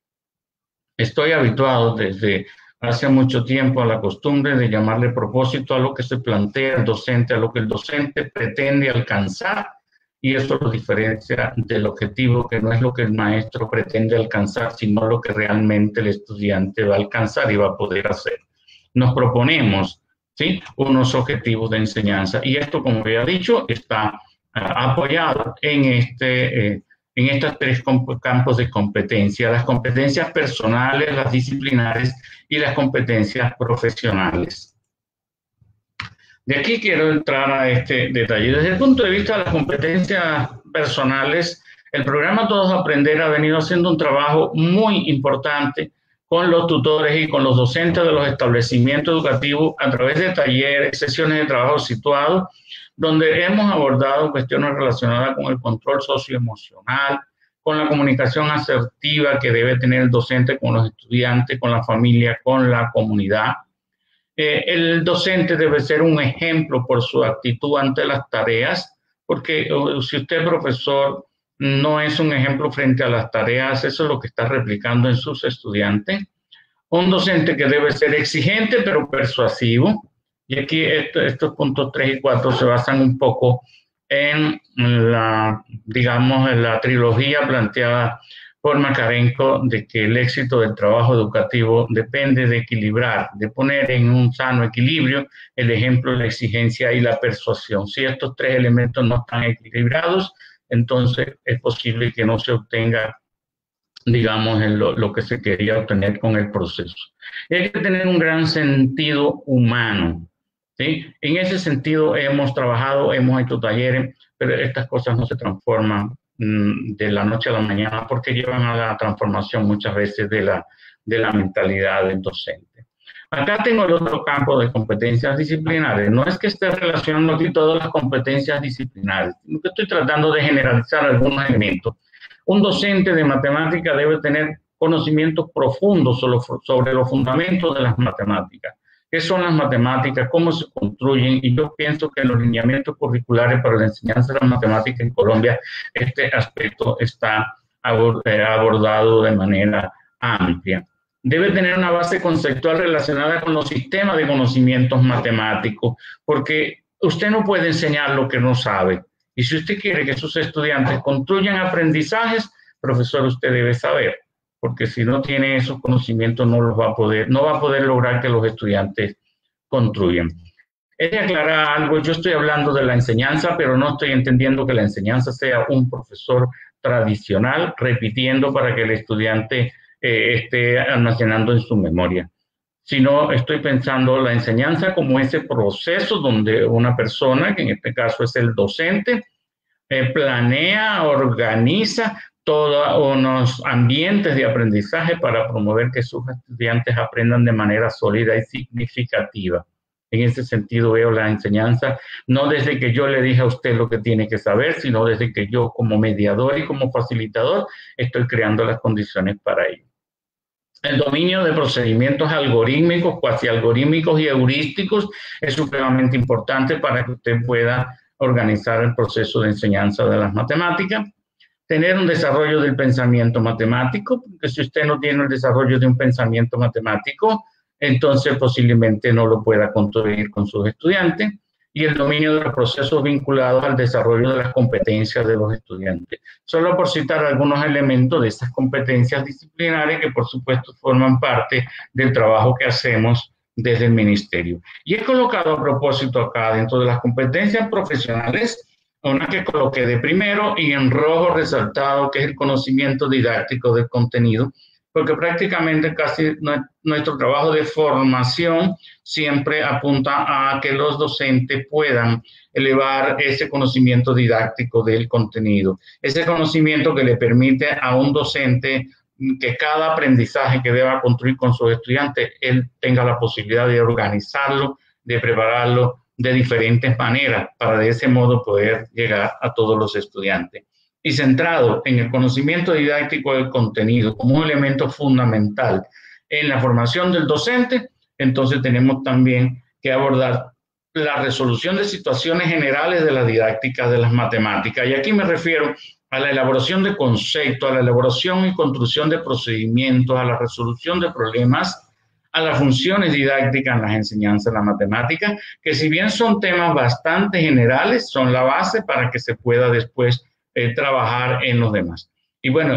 Estoy habituado desde hace mucho tiempo a la costumbre de llamarle propósito a lo que se plantea el docente, a lo que el docente pretende alcanzar, y eso lo diferencia del objetivo, que no es lo que el maestro pretende alcanzar, sino lo que realmente el estudiante va a alcanzar y va a poder hacer. Nos proponemos, ¿sí?, unos objetivos de enseñanza, y esto, como había dicho, está apoyado en estos tres campos de competencia: las competencias personales, las disciplinares y las competencias profesionales. De aquí quiero entrar a este detalle. Desde el punto de vista de las competencias personales, el programa Todos Aprender ha venido haciendo un trabajo muy importante con los tutores y con los docentes de los establecimientos educativos a través de talleres, sesiones de trabajo situados, donde hemos abordado cuestiones relacionadas con el control socioemocional, con la comunicación asertiva que debe tener el docente con los estudiantes, con la familia, con la comunidad. El docente debe ser un ejemplo por su actitud ante las tareas, porque si usted, profesor, no es un ejemplo frente a las tareas, eso es lo que está replicando en sus estudiantes. Un docente que debe ser exigente pero persuasivo. Y aquí estos puntos 3 y 4 se basan un poco en digamos, en la trilogía planteada por Makarenko de que el éxito del trabajo educativo depende de equilibrar, de poner en un sano equilibrio el ejemplo, la exigencia y la persuasión. Si estos tres elementos no están equilibrados, entonces es posible que no se obtenga, digamos, lo que se quería obtener con el proceso. Y hay que tener un gran sentido humano, ¿sí? En ese sentido hemos trabajado, hemos hecho talleres, pero estas cosas no se transforman de la noche a la mañana porque llevan a la transformación muchas veces de la mentalidad del docente. Acá tengo el otro campo de competencias disciplinares. No es que esté relacionando aquí todas las competencias disciplinares, sino que estoy tratando de generalizar algunos elementos. Un docente de matemática debe tener conocimientos profundos sobre los fundamentos de las matemáticas. ¿Qué son las matemáticas? ¿Cómo se construyen? Y yo pienso que en los lineamientos curriculares para la enseñanza de la matemática en Colombia, este aspecto está abordado de manera amplia. Debe tener una base conceptual relacionada con los sistemas de conocimientos matemáticos, porque usted no puede enseñar lo que no sabe. Y si usted quiere que sus estudiantes construyan aprendizajes, profesor, usted debe saber, porque si no tiene esos conocimientos no va a poder lograr que los estudiantes construyan. He de aclarar algo: yo estoy hablando de la enseñanza, pero no estoy entendiendo que la enseñanza sea un profesor tradicional repitiendo para que el estudiante esté almacenando en su memoria. sino estoy pensando la enseñanza como ese proceso donde una persona, que en este caso es el docente, planea, organiza todos unos ambientes de aprendizaje para promover que sus estudiantes aprendan de manera sólida y significativa. En ese sentido veo la enseñanza, no desde que yo le dije a usted lo que tiene que saber, sino desde que yo como mediador y como facilitador estoy creando las condiciones para ello. El dominio de procedimientos algorítmicos, cuasi algorítmicos y heurísticos es supremamente importante para que usted pueda organizar el proceso de enseñanza de las matemáticas. Tener un desarrollo del pensamiento matemático, porque si usted no tiene el desarrollo de un pensamiento matemático, entonces posiblemente no lo pueda construir con sus estudiantes. Y el dominio de los procesos vinculados al desarrollo de las competencias de los estudiantes. Solo por citar algunos elementos de esas competencias disciplinarias que por supuesto forman parte del trabajo que hacemos desde el ministerio. Y he colocado a propósito acá dentro de las competencias profesionales una que coloqué de primero y en rojo resaltado, que es el conocimiento didáctico del contenido, porque prácticamente casi nuestro trabajo de formación siempre apunta a que los docentes puedan elevar ese conocimiento didáctico del contenido, ese conocimiento que le permite a un docente que cada aprendizaje que deba construir con sus estudiantes, él tenga la posibilidad de organizarlo, de prepararlo de diferentes maneras para de ese modo poder llegar a todos los estudiantes. Y centrado en el conocimiento didáctico del contenido como un elemento fundamental en la formación del docente, entonces tenemos también que abordar la resolución de situaciones generales de la didáctica de las matemáticas. Y aquí me refiero a la elaboración de conceptos, a la elaboración y construcción de procedimientos, a la resolución de problemas, a las funciones didácticas en las enseñanzas de la matemática, que si bien son temas bastante generales, son la base para que se pueda después trabajar en los demás. Y bueno,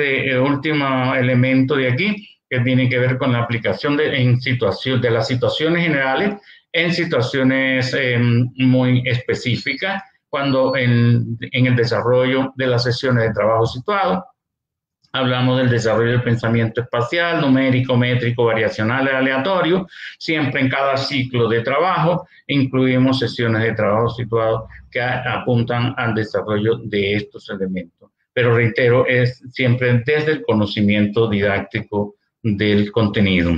último elemento de aquí, que tiene que ver con la aplicación de las situaciones generales en situaciones muy específicas, cuando en el desarrollo de las sesiones de trabajo situado, hablamos del desarrollo del pensamiento espacial, numérico, métrico, variacional y aleatorio. Siempre en cada ciclo de trabajo incluimos sesiones de trabajo situado que apuntan al desarrollo de estos elementos. Pero reitero, es siempre desde el conocimiento didáctico del contenido.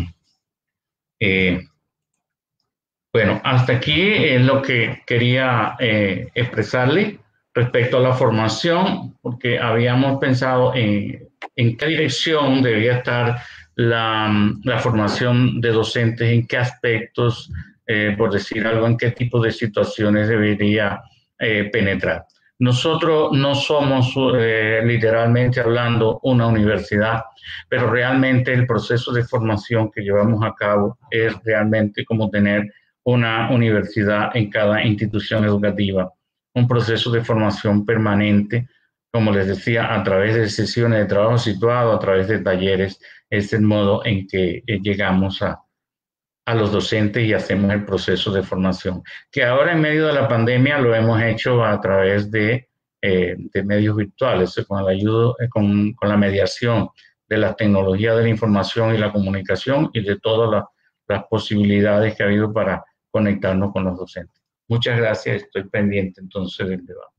Bueno, hasta aquí es lo que quería expresarle respecto a la formación, porque habíamos pensado en qué dirección debía estar la formación de docentes, en qué aspectos, por decir algo, en qué tipo de situaciones debería penetrar. Nosotros no somos, literalmente hablando, una universidad, pero realmente el proceso de formación que llevamos a cabo es realmente como tener una universidad en cada institución educativa, un proceso de formación permanente, como les decía, a través de sesiones de trabajo situado, a través de talleres, es el modo en que llegamos a los docentes y hacemos el proceso de formación, que ahora en medio de la pandemia lo hemos hecho a través de medios virtuales, con la ayuda, con la mediación de las tecnologías de la información y la comunicación y de todas las posibilidades que ha habido para conectarnos con los docentes. Muchas gracias, estoy pendiente entonces del debate.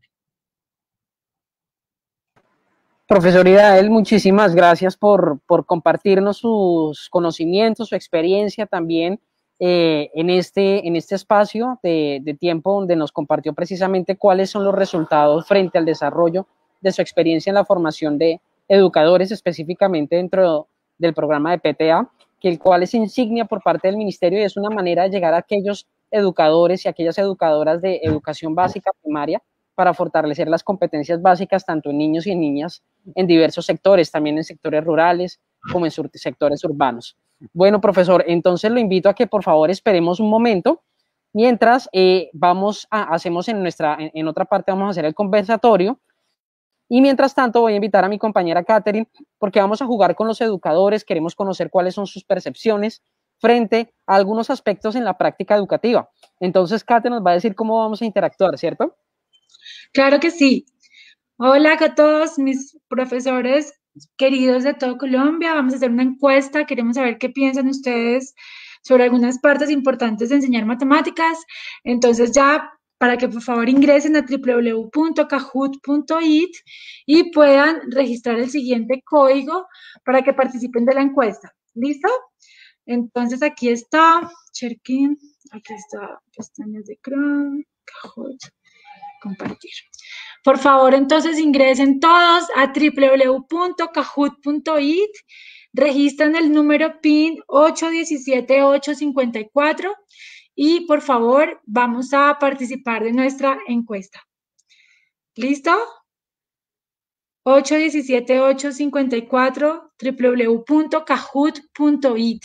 Profesor Idael, muchísimas gracias por compartirnos sus conocimientos, su experiencia también en este espacio de tiempo donde nos compartió precisamente cuáles son los resultados frente al desarrollo de su experiencia en la formación de educadores, específicamente dentro del programa de PTA, que el cual es insignia por parte del ministerio y es una manera de llegar a aquellos educadores y aquellas educadoras de educación básica primaria para fortalecer las competencias básicas tanto en niños y en niñas en diversos sectores, también en sectores rurales como en sectores urbanos. Bueno, profesor, entonces lo invito a que por favor esperemos un momento mientras hacemos en otra parte vamos a hacer el conversatorio y mientras tanto voy a invitar a mi compañera Catherine porque vamos a jugar con los educadores, queremos conocer cuáles son sus percepciones frente a algunos aspectos en la práctica educativa. Entonces, Catherine nos va a decir cómo vamos a interactuar, ¿cierto? Claro que sí. Hola a todos mis profesores queridos de todo Colombia. Vamos a hacer una encuesta. Queremos saber qué piensan ustedes sobre algunas partes importantes de enseñar matemáticas. Entonces ya, para que por favor ingresen a www.kahoot.it y puedan registrar el siguiente código para que participen de la encuesta. ¿Listo? Entonces aquí está, Cherkin, aquí está, pestañas de Chrome, Kahoot, compartir. Por favor, entonces ingresen todos a www.kahoot.it, registran el número PIN 817854 y por favor vamos a participar de nuestra encuesta. ¿Listo? 817854 www.kahoot.it.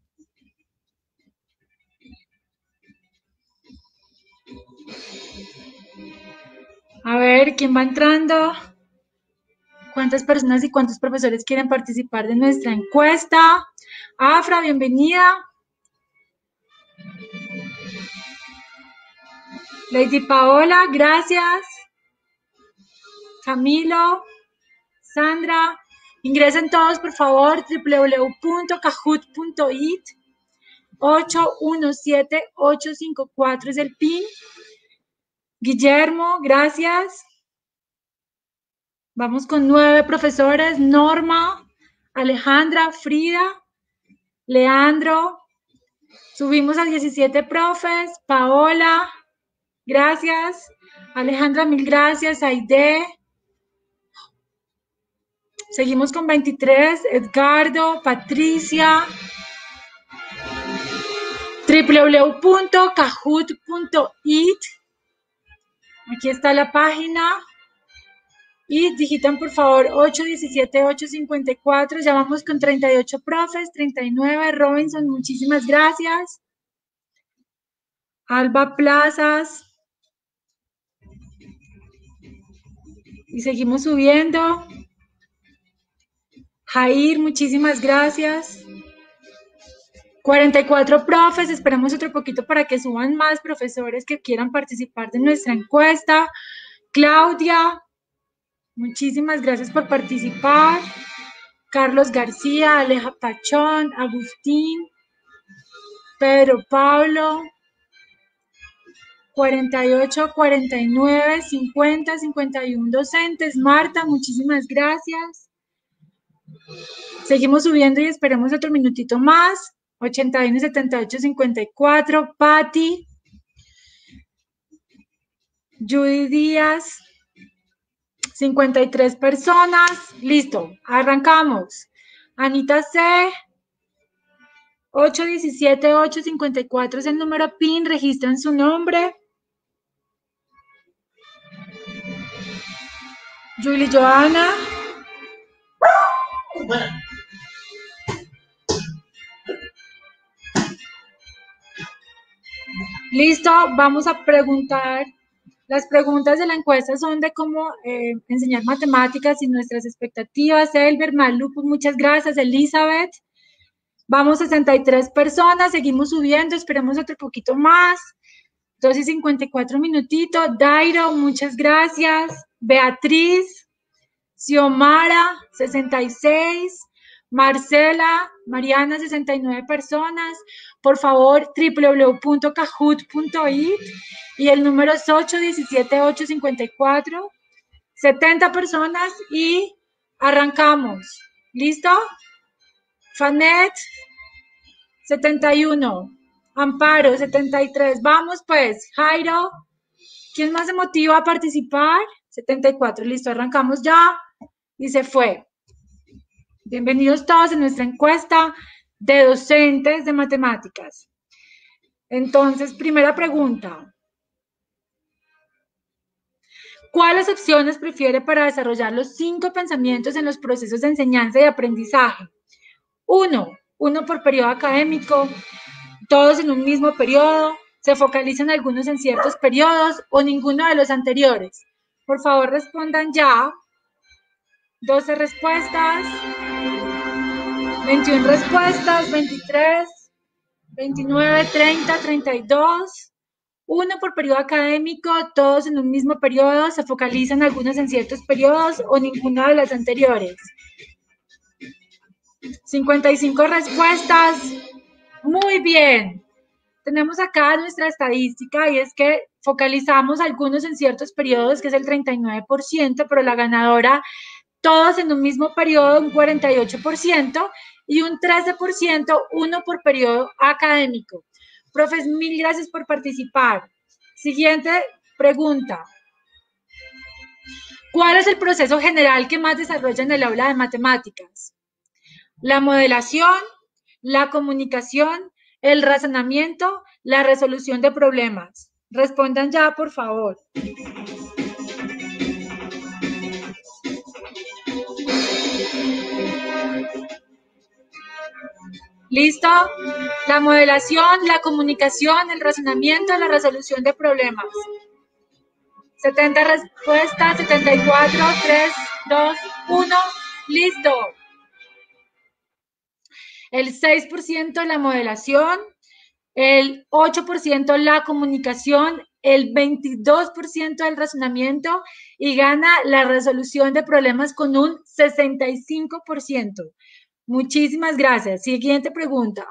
A ver, ¿quién va entrando? ¿Cuántas personas y cuántos profesores quieren participar de nuestra encuesta? Afra, bienvenida. Lady Paola, gracias. Camilo, Sandra, ingresen todos, por favor, www.kahoot.it. 817854 es el PIN. Guillermo, gracias. Vamos con 9 profesores. Norma, Alejandra, Frida, Leandro. Subimos a 17 profes. Paola, gracias. Alejandra, mil gracias. Aide. Seguimos con 23. Edgardo, Patricia. www.kahoot.it. Aquí está la página. Y digitan por favor 817854. Ya vamos con 38 profes, 39. Robinson, muchísimas gracias. Alba Plazas. Y seguimos subiendo. Jair, muchísimas gracias. 44 profes, esperamos otro poquito para que suban más profesores que quieran participar de nuestra encuesta. Claudia, muchísimas gracias por participar. Carlos García, Aleja Pachón, Agustín, Pedro Pablo. 48, 49, 50, 51 docentes. Marta, muchísimas gracias. Seguimos subiendo y esperemos otro minutito más. 81, 78, 54. Patti. Judy Díaz. 53 personas. Listo, arrancamos. Anita C. 817854 es el número PIN. Registran su nombre. Julie Joana. Listo, vamos a preguntar. Las preguntas de la encuesta son de cómo enseñar matemáticas y nuestras expectativas. Elber, Malupo, muchas gracias. Elizabeth. Vamos 63 personas, seguimos subiendo, esperemos otro poquito más. 12:54 minutitos. Dairo, muchas gracias. Beatriz. Xiomara, 66. Marcela, Mariana, 69 personas. Por favor, www.kahoot.it y el número es 817854. 70 personas y arrancamos. ¿Listo? Fanet, 71. Amparo, 73. Vamos pues. Jairo, ¿quién más se motiva a participar? 74. Listo, arrancamos ya y se fue. Bienvenidos todos a nuestra encuesta de docentes de matemáticas. Entonces, primera pregunta. ¿Cuáles opciones prefiere para desarrollar los 5 pensamientos en los procesos de enseñanza y aprendizaje? 1 por periodo académico, todos en un mismo periodo, se focalizan algunos en ciertos periodos o ninguno de los anteriores. Por favor, respondan ya. 12 respuestas, 21 respuestas, 23, 29, 30, 32. 1 por periodo académico, todos en un mismo periodo, se focalizan algunos en ciertos periodos o ninguno de los anteriores. 55 respuestas, Muy bien. Tenemos acá nuestra estadística y es que focalizamos algunos en ciertos periodos, que es el 39%, pero la ganadora, todos en un mismo periodo, un 48%, y un 13%, uno por periodo académico. Profes, mil gracias por participar. Siguiente pregunta. ¿Cuál es el proceso general que más desarrolla en el aula de matemáticas? La modelación, la comunicación, el razonamiento, la resolución de problemas. Respondan ya, por favor. ¿Listo? La modelación, la comunicación, el razonamiento, la resolución de problemas. 70 respuestas, 74, 3, 2, 1. ¡Listo! El 6% la modelación, el 8% la comunicación, el 22% el razonamiento y gana la resolución de problemas con un 65%. Muchísimas gracias. Siguiente pregunta.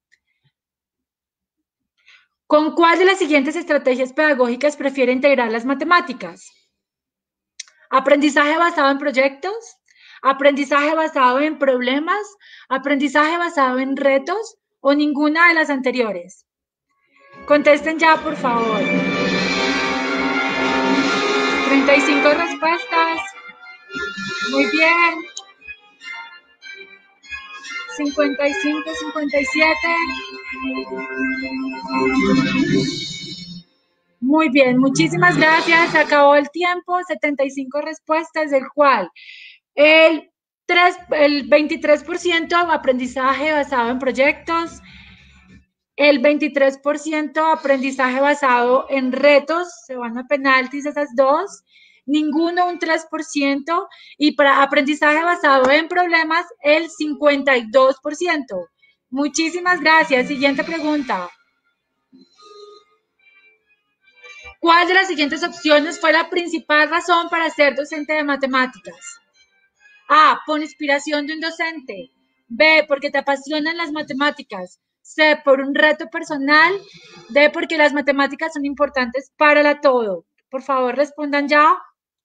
¿Con cuál de las siguientes estrategias pedagógicas prefiere integrar las matemáticas? ¿Aprendizaje basado en proyectos? ¿Aprendizaje basado en problemas? ¿Aprendizaje basado en retos? ¿O ninguna de las anteriores? Contesten ya, por favor. 35 respuestas. Muy bien. 55, 57. Muy bien, muchísimas gracias. Se acabó el tiempo, 75 respuestas, del cual el 23% aprendizaje basado en proyectos, el 23% aprendizaje basado en retos, se van a penaltis esas dos, ninguno un 3%, y para aprendizaje basado en problemas, el 52%. Muchísimas gracias. Siguiente pregunta. ¿Cuál de las siguientes opciones fue la principal razón para ser docente de matemáticas? A, por inspiración de un docente. B, porque te apasionan las matemáticas. C, por un reto personal. D, porque las matemáticas son importantes para todo. Por favor, respondan ya.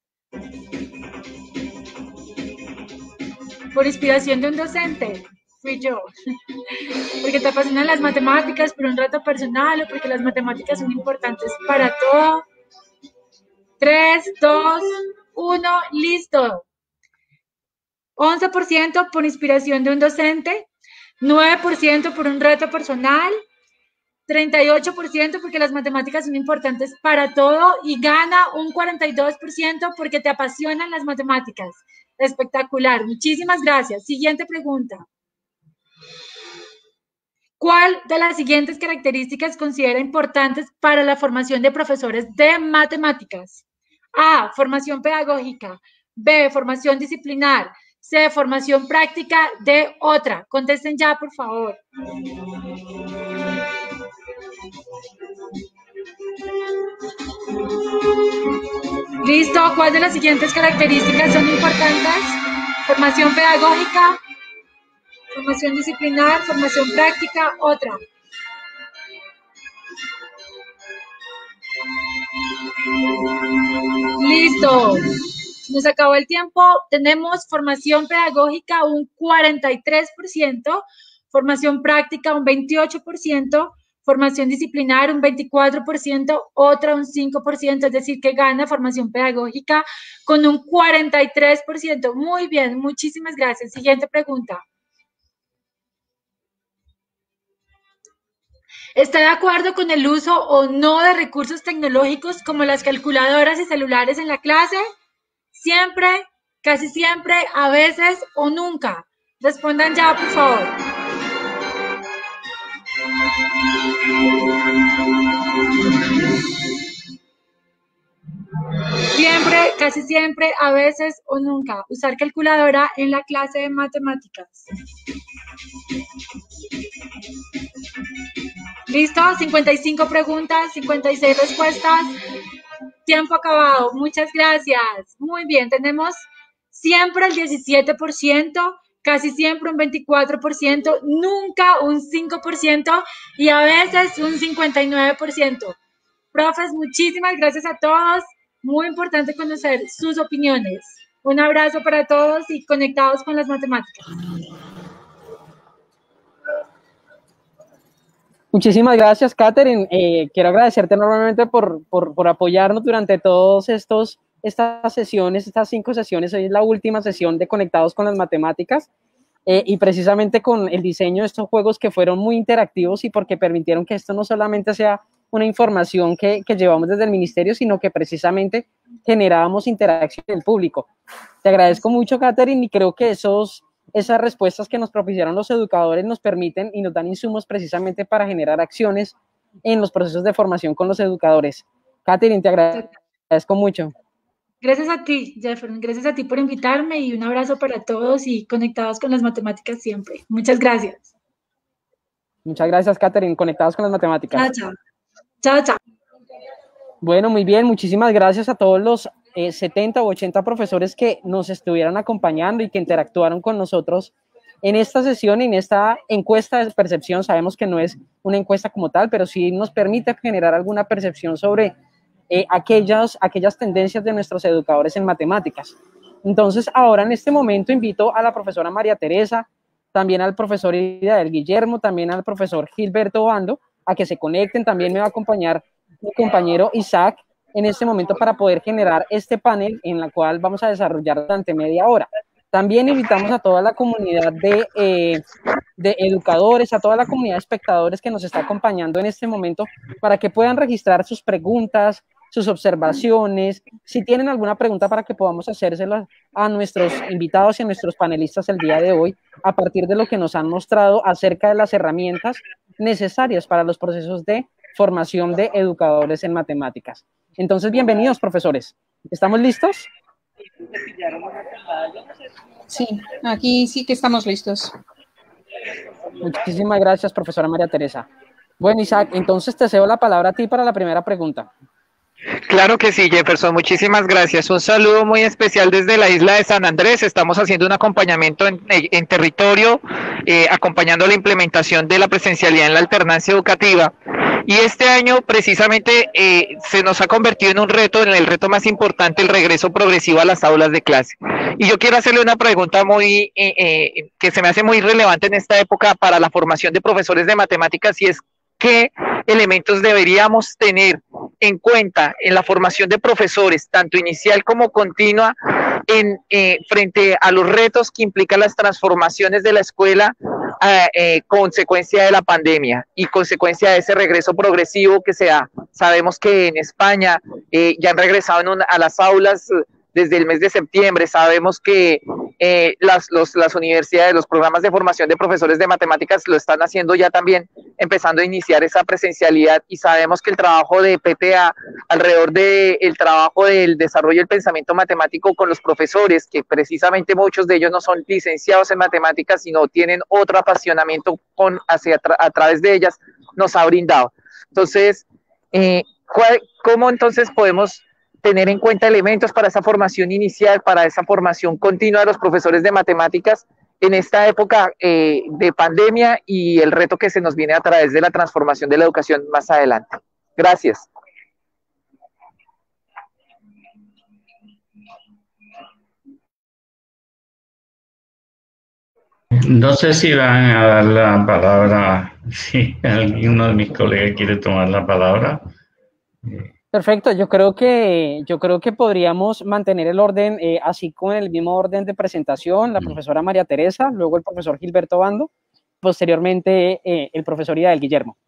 Por inspiración de un docente. Fui yo. Porque te apasionan las matemáticas, por un reto personal o porque las matemáticas son importantes para todo. 3, 2, 1, listo. 11% por inspiración de un docente, 9% por un reto personal, 38% porque las matemáticas son importantes para todo y gana un 42% porque te apasionan las matemáticas. Espectacular. Muchísimas gracias. Siguiente pregunta. ¿Cuál de las siguientes características considera importantes para la formación de profesores de matemáticas? A, formación pedagógica. B, formación disciplinar. C, formación práctica. D, otra. Contesten ya, por favor. ¿Listo? ¿Cuál de las siguientes características son importantes? Formación pedagógica, formación disciplinar, formación práctica, otra. Listo. Nos acabó el tiempo. Tenemos formación pedagógica un 43%, formación práctica un 28%, formación disciplinar un 24%, otra un 5%, es decir, que gana formación pedagógica con un 43%. Muy bien, muchísimas gracias. Siguiente pregunta. ¿Está de acuerdo con el uso o no de recursos tecnológicos como las calculadoras y celulares en la clase? Siempre, casi siempre, a veces o nunca. Respondan ya, por favor. Siempre, casi siempre, a veces o nunca. Usar calculadora en la clase de matemáticas. ¿Listo? 55 preguntas, 56 respuestas. Tiempo acabado. Muchas gracias. Muy bien, tenemos siempre el 17%, casi siempre un 24%, nunca un 5% y a veces un 59%. Profes, muchísimas gracias a todos. Muy importante conocer sus opiniones. Un abrazo para todos y conectados con las matemáticas. Muchísimas gracias, Katherine. Quiero agradecerte enormemente por apoyarnos durante todas estas sesiones, estas 5 sesiones. Hoy es la última sesión de Conectados con las Matemáticas y precisamente con el diseño de estos juegos que fueron muy interactivos y porque permitieron que esto no solamente sea una información que llevamos desde el ministerio, sino que precisamente generábamos interacción en el público. Te agradezco mucho, Katherine, y creo que esas respuestas que nos propiciaron los educadores nos permiten y nos dan insumos precisamente para generar acciones en los procesos de formación con los educadores. Katherine, te agradezco mucho. Gracias a ti, Jefferson, gracias a ti por invitarme y un abrazo para todos y conectados con las matemáticas siempre. Muchas gracias. Muchas gracias, Katherine, conectados con las matemáticas. Chao, chao. Chao, chao. Bueno, muy bien, muchísimas gracias a todos los 70 u 80 profesores que nos estuvieron acompañando y que interactuaron con nosotros en esta sesión, en esta encuesta de percepción. Sabemos que no es una encuesta como tal, pero sí nos permite generar alguna percepción sobre aquellas tendencias de nuestros educadores en matemáticas. Entonces, ahora en este momento invito a la profesora María Teresa, también al profesor Idael Guillermo, también al profesor Gilberto Obando, a que se conecten. También me va a acompañar mi compañero Isaac en este momento para poder generar este panel en la cual vamos a desarrollar durante media hora. También invitamos a toda la comunidad de educadores, a toda la comunidad de espectadores que nos está acompañando en este momento para que puedan registrar sus preguntas, sus observaciones, si tienen alguna pregunta para que podamos hacérselas a nuestros invitados y a nuestros panelistas el día de hoy, a partir de lo que nos han mostrado acerca de las herramientas necesarias para los procesos de formación de educadores en matemáticas. Entonces, bienvenidos, profesores. ¿Estamos listos? Sí, aquí sí que estamos listos. Muchísimas gracias, profesora María Teresa. Bueno, Isaac, entonces te cedo la palabra a ti para la primera pregunta. Claro que sí, Jefferson, muchísimas gracias. Un saludo muy especial desde la isla de San Andrés. Estamos haciendo un acompañamiento en territorio, acompañando la implementación de la presencialidad en la alternancia educativa. Y este año precisamente se nos ha convertido en un reto, en el reto más importante, el regreso progresivo a las aulas de clase. Y yo quiero hacerle una pregunta que se me hace muy relevante en esta época para la formación de profesores de matemáticas, y es ¿qué elementos deberíamos tener en cuenta en la formación de profesores, tanto inicial como continua, frente a los retos que implican las transformaciones de la escuela, consecuencia de la pandemia y consecuencia de ese regreso progresivo que se da? Sabemos que en España ya han regresado a las aulas desde el mes de septiembre. Sabemos que las universidades, los programas de formación de profesores de matemáticas lo están haciendo ya también, empezando a iniciar esa presencialidad, y sabemos que el trabajo de PTA alrededor del trabajo del desarrollo del pensamiento matemático con los profesores, que precisamente muchos de ellos no son licenciados en matemáticas, sino tienen otro apasionamiento a través de ellas, nos ha brindado. Entonces, ¿cómo entonces podemos tener en cuenta elementos para esa formación inicial, para esa formación continua de los profesores de matemáticas en esta época de pandemia y el reto que se nos viene a través de la transformación de la educación más adelante? Gracias. No sé si van a dar la palabra, si alguno de mis colegas quiere tomar la palabra. Perfecto, yo creo que podríamos mantener el orden así con el mismo orden de presentación, la profesora María Teresa, luego el profesor Gilberto Obando, posteriormente el profesor Idael Guillermo.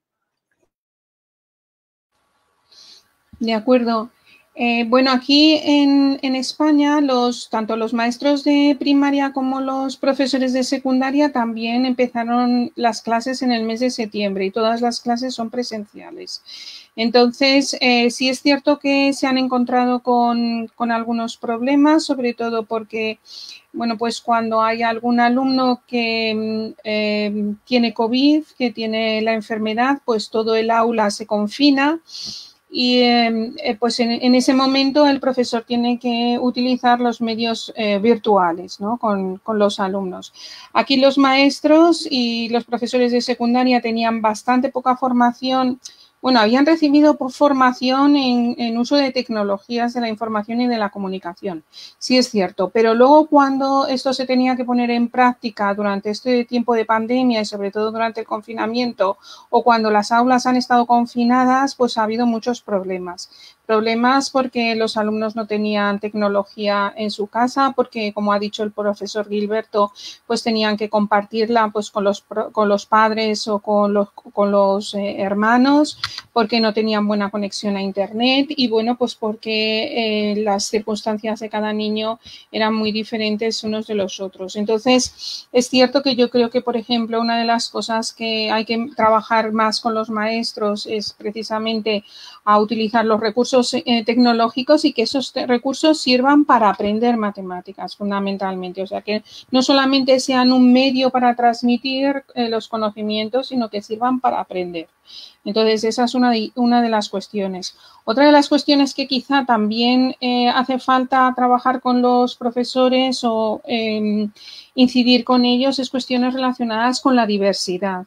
De acuerdo. Bueno, aquí en España, tanto los maestros de primaria como los profesores de secundaria también empezaron las clases en el mes de septiembre y todas las clases son presenciales. Entonces, sí es cierto que se han encontrado con algunos problemas, sobre todo porque, bueno, pues cuando hay algún alumno que tiene COVID, que tiene la enfermedad, pues todo el aula se confina. y pues en ese momento el profesor tiene que utilizar los medios virtuales, ¿no? con los alumnos. Aquí los maestros y los profesores de secundaria tenían bastante poca formación. Bueno, habían recibido formación en uso de tecnologías de la información y de la comunicación, sí es cierto, pero luego cuando esto se tenía que poner en práctica durante este tiempo de pandemia y sobre todo durante el confinamiento o cuando las aulas han estado confinadas, pues ha habido muchos problemas. Problemas porque los alumnos no tenían tecnología en su casa, porque como ha dicho el profesor Gilberto, pues tenían que compartirla pues con los padres o con los hermanos, porque no tenían buena conexión a internet y bueno, pues porque las circunstancias de cada niño eran muy diferentes unos de los otros. Entonces, es cierto que yo creo que, por ejemplo, una de las cosas que hay que trabajar más con los maestros es precisamente a utilizar los recursos tecnológicos y que esos recursos sirvan para aprender matemáticas fundamentalmente. O sea, que no solamente sean un medio para transmitir los conocimientos, sino que sirvan para aprender. Entonces, esa es una de las cuestiones. Otra de las cuestiones que quizá también hace falta trabajar con los profesores o incidir con ellos es cuestiones relacionadas con la diversidad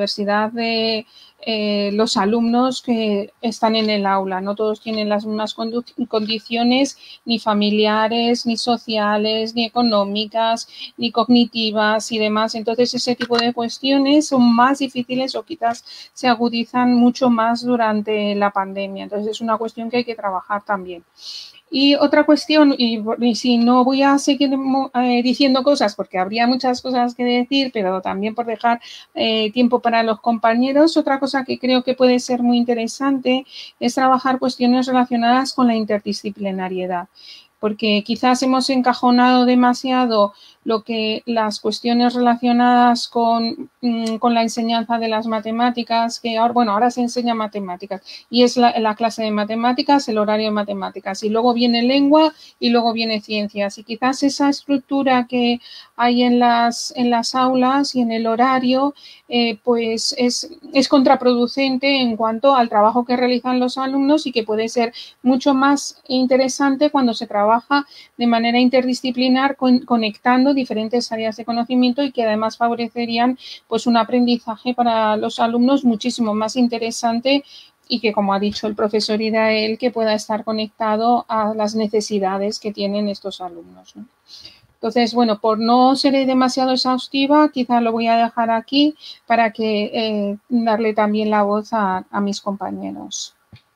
de los alumnos que están en el aula. No todos tienen las mismas condiciones ni familiares, ni sociales, ni económicas, ni cognitivas y demás. Entonces, ese tipo de cuestiones son más difíciles o quizás se agudizan mucho más durante la pandemia. Entonces, es una cuestión que hay que trabajar también. Y otra cuestión, y si no voy a seguir diciendo cosas porque habría muchas cosas que decir, pero también por dejar tiempo para los compañeros, otra cosa que creo que puede ser muy interesante es trabajar cuestiones relacionadas con la interdisciplinariedad, porque quizás hemos encajonado demasiado las cuestiones relacionadas con la enseñanza de las matemáticas, que ahora se enseña matemáticas y es la clase de matemáticas, el horario de matemáticas y luego viene lengua y luego viene ciencias y quizás esa estructura que hay en las aulas y en el horario pues es contraproducente en cuanto al trabajo que realizan los alumnos y que puede ser mucho más interesante cuando se trabaja de manera interdisciplinar conectando diferentes áreas de conocimiento y que además favorecerían pues un aprendizaje para los alumnos muchísimo más interesante y que, como ha dicho el profesor Idael, que pueda estar conectado a las necesidades que tienen estos alumnos, ¿no? Entonces, bueno, por no ser demasiado exhaustiva, quizá lo voy a dejar aquí para que darle también la voz a mis compañeros.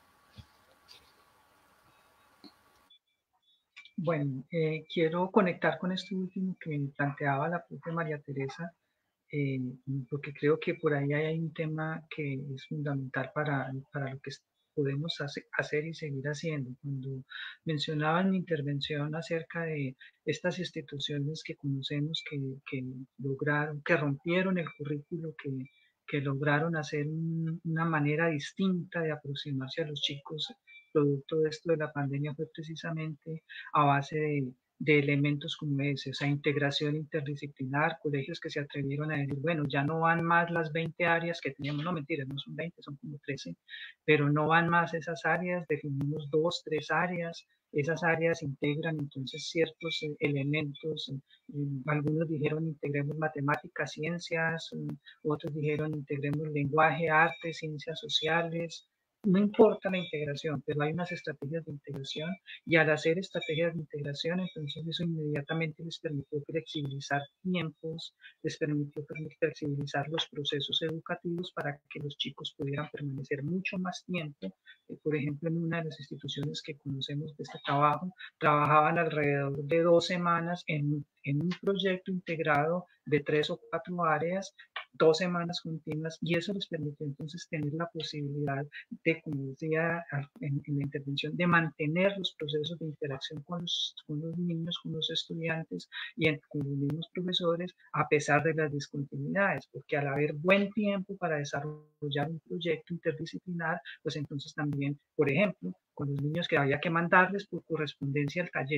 Bueno, quiero conectar con esto último que planteaba la profe María Teresa, porque creo que por ahí hay un tema que es fundamental para lo que podemos hacer y seguir haciendo. Cuando mencionaba en mi intervención acerca de estas instituciones que conocemos que lograron, que rompieron el currículo, que lograron hacer una manera distinta de aproximarse a los chicos, producto de esto de la pandemia fue precisamente a base de elementos como ese, o sea, integración interdisciplinar, colegios que se atrevieron a decir, bueno, ya no van más las 20 áreas que teníamos, no mentiras, no son 20, son como 13, pero no van más esas áreas, definimos 2, 3 áreas, esas áreas integran entonces ciertos elementos, algunos dijeron integremos matemáticas, ciencias, otros dijeron integremos lenguaje, arte, ciencias sociales. No importa la integración, pero hay unas estrategias de integración y al hacer estrategias de integración, entonces eso inmediatamente les permitió flexibilizar tiempos, les permitió flexibilizar los procesos educativos para que los chicos pudieran permanecer mucho más tiempo. Por ejemplo, en una de las instituciones que conocemos de este trabajo, trabajaban alrededor de 2 semanas en un proyecto integrado de 3 o 4 áreas, 2 semanas continuas, y eso les permitió entonces tener la posibilidad de, como decía en la intervención, de mantener los procesos de interacción con los niños, con los estudiantes y con los mismos profesores, a pesar de las discontinuidades, porque al haber buen tiempo para desarrollar un proyecto interdisciplinar, pues entonces también, por ejemplo, con los niños que había que mandarles por correspondencia al taller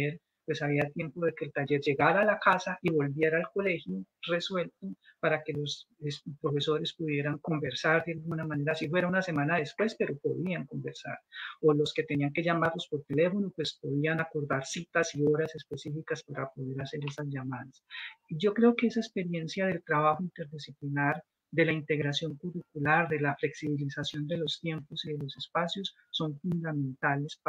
pues había tiempo de que el taller llegara a la casa y volviera al colegio resuelto para que los profesores pudieran conversar de alguna manera, si fuera una semana después, pero podían conversar. O los que tenían que llamarlos por teléfono, pues podían acordar citas y horas específicas para poder hacer esas llamadas. Y yo creo que esa experiencia del trabajo interdisciplinar, de la integración curricular, de la flexibilización de los tiempos y de los espacios son fundamentales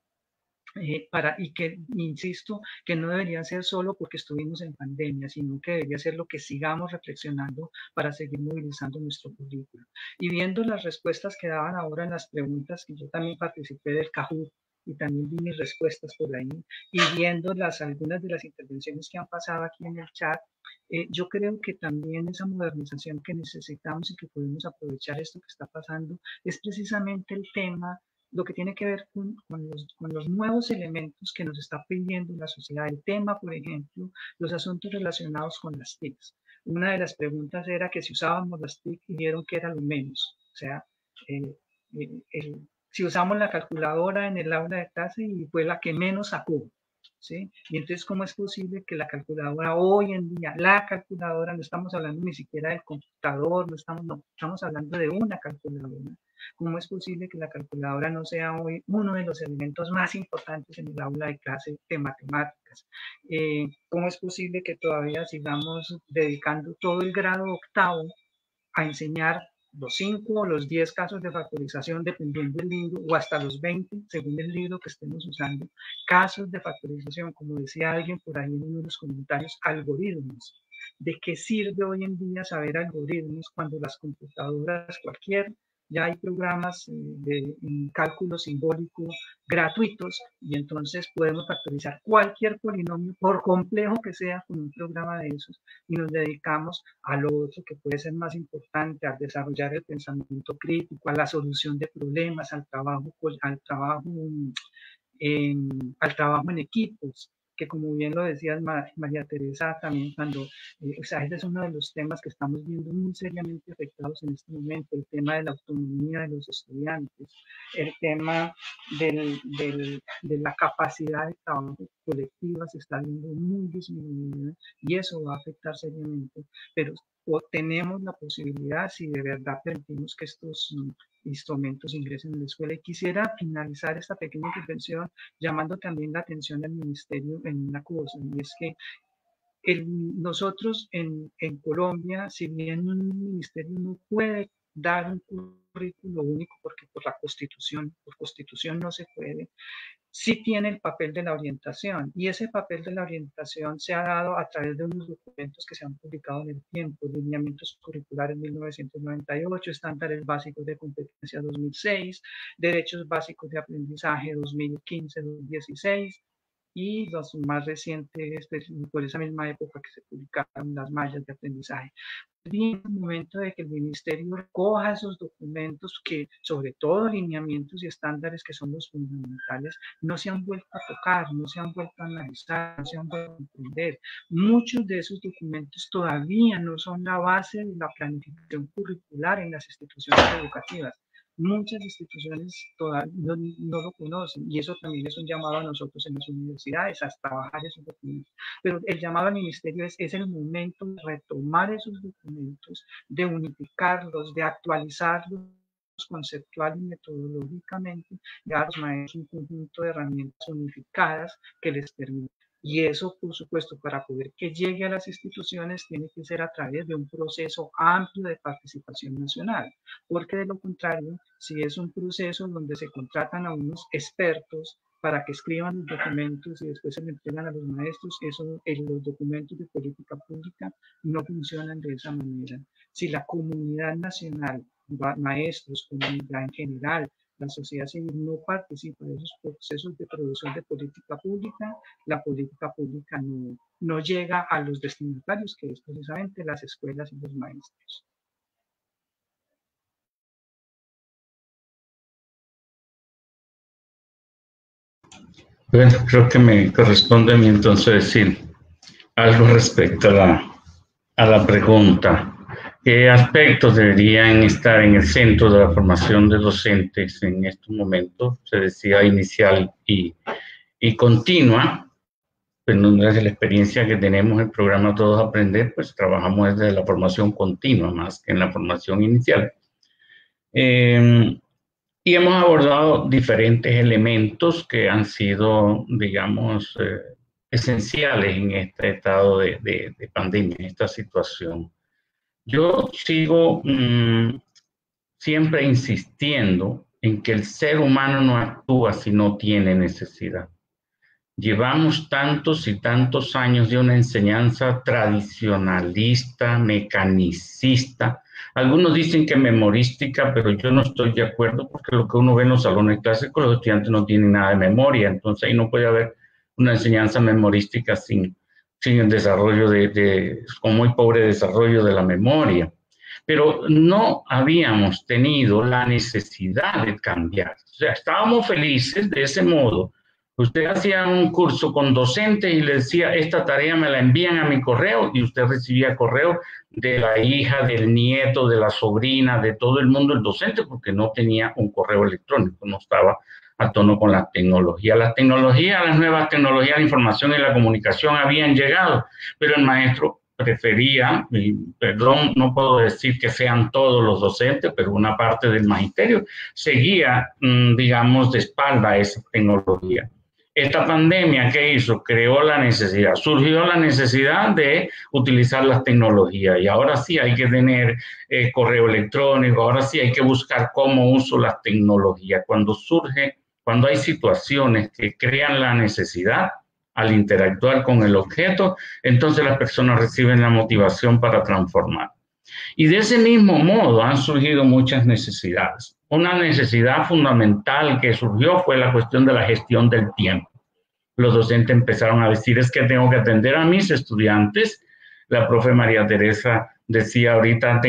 y que, insisto, que no debería ser solo porque estuvimos en pandemia, sino que debería ser lo que sigamos reflexionando para seguir movilizando nuestro currículo. Y viendo las respuestas que daban ahora en las preguntas, que yo también participé del Kahoot y también vi mis respuestas por ahí, y viendo algunas de las intervenciones que han pasado aquí en el chat, yo creo que también esa modernización que necesitamos y que podemos aprovechar esto que está pasando es precisamente el tema, lo que tiene que ver con los nuevos elementos que nos está pidiendo la sociedad. El tema, por ejemplo, los asuntos relacionados con las TICs. Una de las preguntas era que si usábamos las TIC y vieron que era lo menos. O sea, si usamos la calculadora en el aula de clase y fue la que menos sacó. ¿Sí? Y entonces, ¿cómo es posible que la calculadora hoy en día, la calculadora, no estamos hablando ni siquiera del computador, no estamos hablando de una calculadora? ¿Cómo es posible que la calculadora no sea hoy uno de los elementos más importantes en el aula de clase de matemáticas? ¿Cómo es posible que todavía sigamos dedicando todo el grado octavo a enseñar los 5 o los 10 casos de factorización, dependiendo del libro, o hasta los 20, según el libro que estemos usando, casos de factorización, como decía alguien por ahí en uno de los comentarios, algoritmos? ¿De qué sirve hoy en día saber algoritmos cuando las computadoras, ya hay programas de cálculo simbólico gratuitos y entonces podemos factorizar cualquier polinomio, por complejo que sea, con un programa de esos, y nos dedicamos a lo otro que puede ser más importante, a desarrollar el pensamiento crítico, a la solución de problemas, al trabajo en equipos, que como bien lo decía María Teresa también, ese es uno de los temas que estamos viendo muy seriamente afectados en este momento, el tema de la autonomía de los estudiantes, el tema de la capacidad de trabajo colectiva se está viendo muy disminuida y eso va a afectar seriamente, pero tenemos la posibilidad si de verdad permitimos que estos instrumentos ingresen en la escuela. Y quisiera finalizar esta pequeña intervención llamando también la atención del ministerio en una cosa, y es que nosotros en Colombia, si bien un ministerio no puede dar un currículo único porque por constitución no se puede, sí tiene el papel de la orientación, y ese papel de la orientación se ha dado a través de unos documentos que se han publicado en el tiempo: lineamientos curriculares 1998, estándares básicos de competencia 2006, derechos básicos de aprendizaje 2015-2016, y los más recientes, por esa misma época que se publicaron las mallas de aprendizaje. Bien, el momento de que el ministerio recoja esos documentos que, sobre todo lineamientos y estándares que son los fundamentales, no se han vuelto a tocar, no se han vuelto a analizar, no se han vuelto a comprender. Muchos de esos documentos todavía no son la base de la planificación curricular en las instituciones educativas. Muchas instituciones todavía no lo conocen, y eso también es un llamado a nosotros en las universidades, a trabajar esos documentos. Pero el llamado al ministerio es el momento de retomar esos documentos, de unificarlos, de actualizarlos conceptual y metodológicamente, de dar a los maestros un conjunto de herramientas unificadas que les permitan. Y eso, por supuesto, para poder que llegue a las instituciones, tiene que ser a través de un proceso amplio de participación nacional, porque de lo contrario, si es un proceso donde se contratan a unos expertos para que escriban los documentos y después se le entregan a los maestros, los documentos de política pública no funcionan de esa manera. Si la comunidad nacional, maestros, comunidad en general, la sociedad civil no participa de esos procesos de producción de política pública, la política pública no llega a los destinatarios, que es precisamente las escuelas y los maestros. Bueno, creo que me corresponde a mí entonces decir algo respecto a la pregunta. ¿Qué aspectos deberían estar en el centro de la formación de docentes en estos momentos? Se decía inicial y continua. pues desde la experiencia que tenemos en el programa Todos Aprender, pues trabajamos desde la formación continua más que en la formación inicial. Y hemos abordado diferentes elementos que han sido, digamos, esenciales en este estado de pandemia, en esta situación. Yo sigo siempre insistiendo en que el ser humano no actúa si no tiene necesidad. Llevamos tantos y tantos años de una enseñanza tradicionalista, mecanicista. Algunos dicen que memorística, pero yo no estoy de acuerdo porque lo que uno ve en los salones de clase con los estudiantes no tienen nada de memoria. Entonces ahí no puede haber una enseñanza memorística sin el desarrollo con muy pobre desarrollo de la memoria. Pero no habíamos tenido la necesidad de cambiar. O sea, estábamos felices de ese modo. Usted hacía un curso con docentes y le decía, esta tarea me la envían a mi correo, y usted recibía correo de la hija, del nieto, de la sobrina, de todo el mundo, el docente, porque no tenía un correo electrónico, no estaba a tono con la tecnología. Las nuevas tecnologías, la información y la comunicación habían llegado, pero el maestro prefería, y perdón, no puedo decir que sean todos los docentes, pero una parte del magisterio seguía, digamos, de espalda a esa tecnología. Esta pandemia, ¿qué hizo? Creó la necesidad, surgió la necesidad de utilizar las tecnologías, y ahora sí hay que tener correo electrónico, ahora sí hay que buscar cómo uso las tecnologías. Cuando hay situaciones que crean la necesidad al interactuar con el objeto, entonces las personas reciben la motivación para transformar. Y de ese mismo modo han surgido muchas necesidades. Una necesidad fundamental que surgió fue la cuestión de la gestión del tiempo. Los docentes empezaron a decir, es que tengo que atender a mis estudiantes. La profe María Teresa decía ahorita,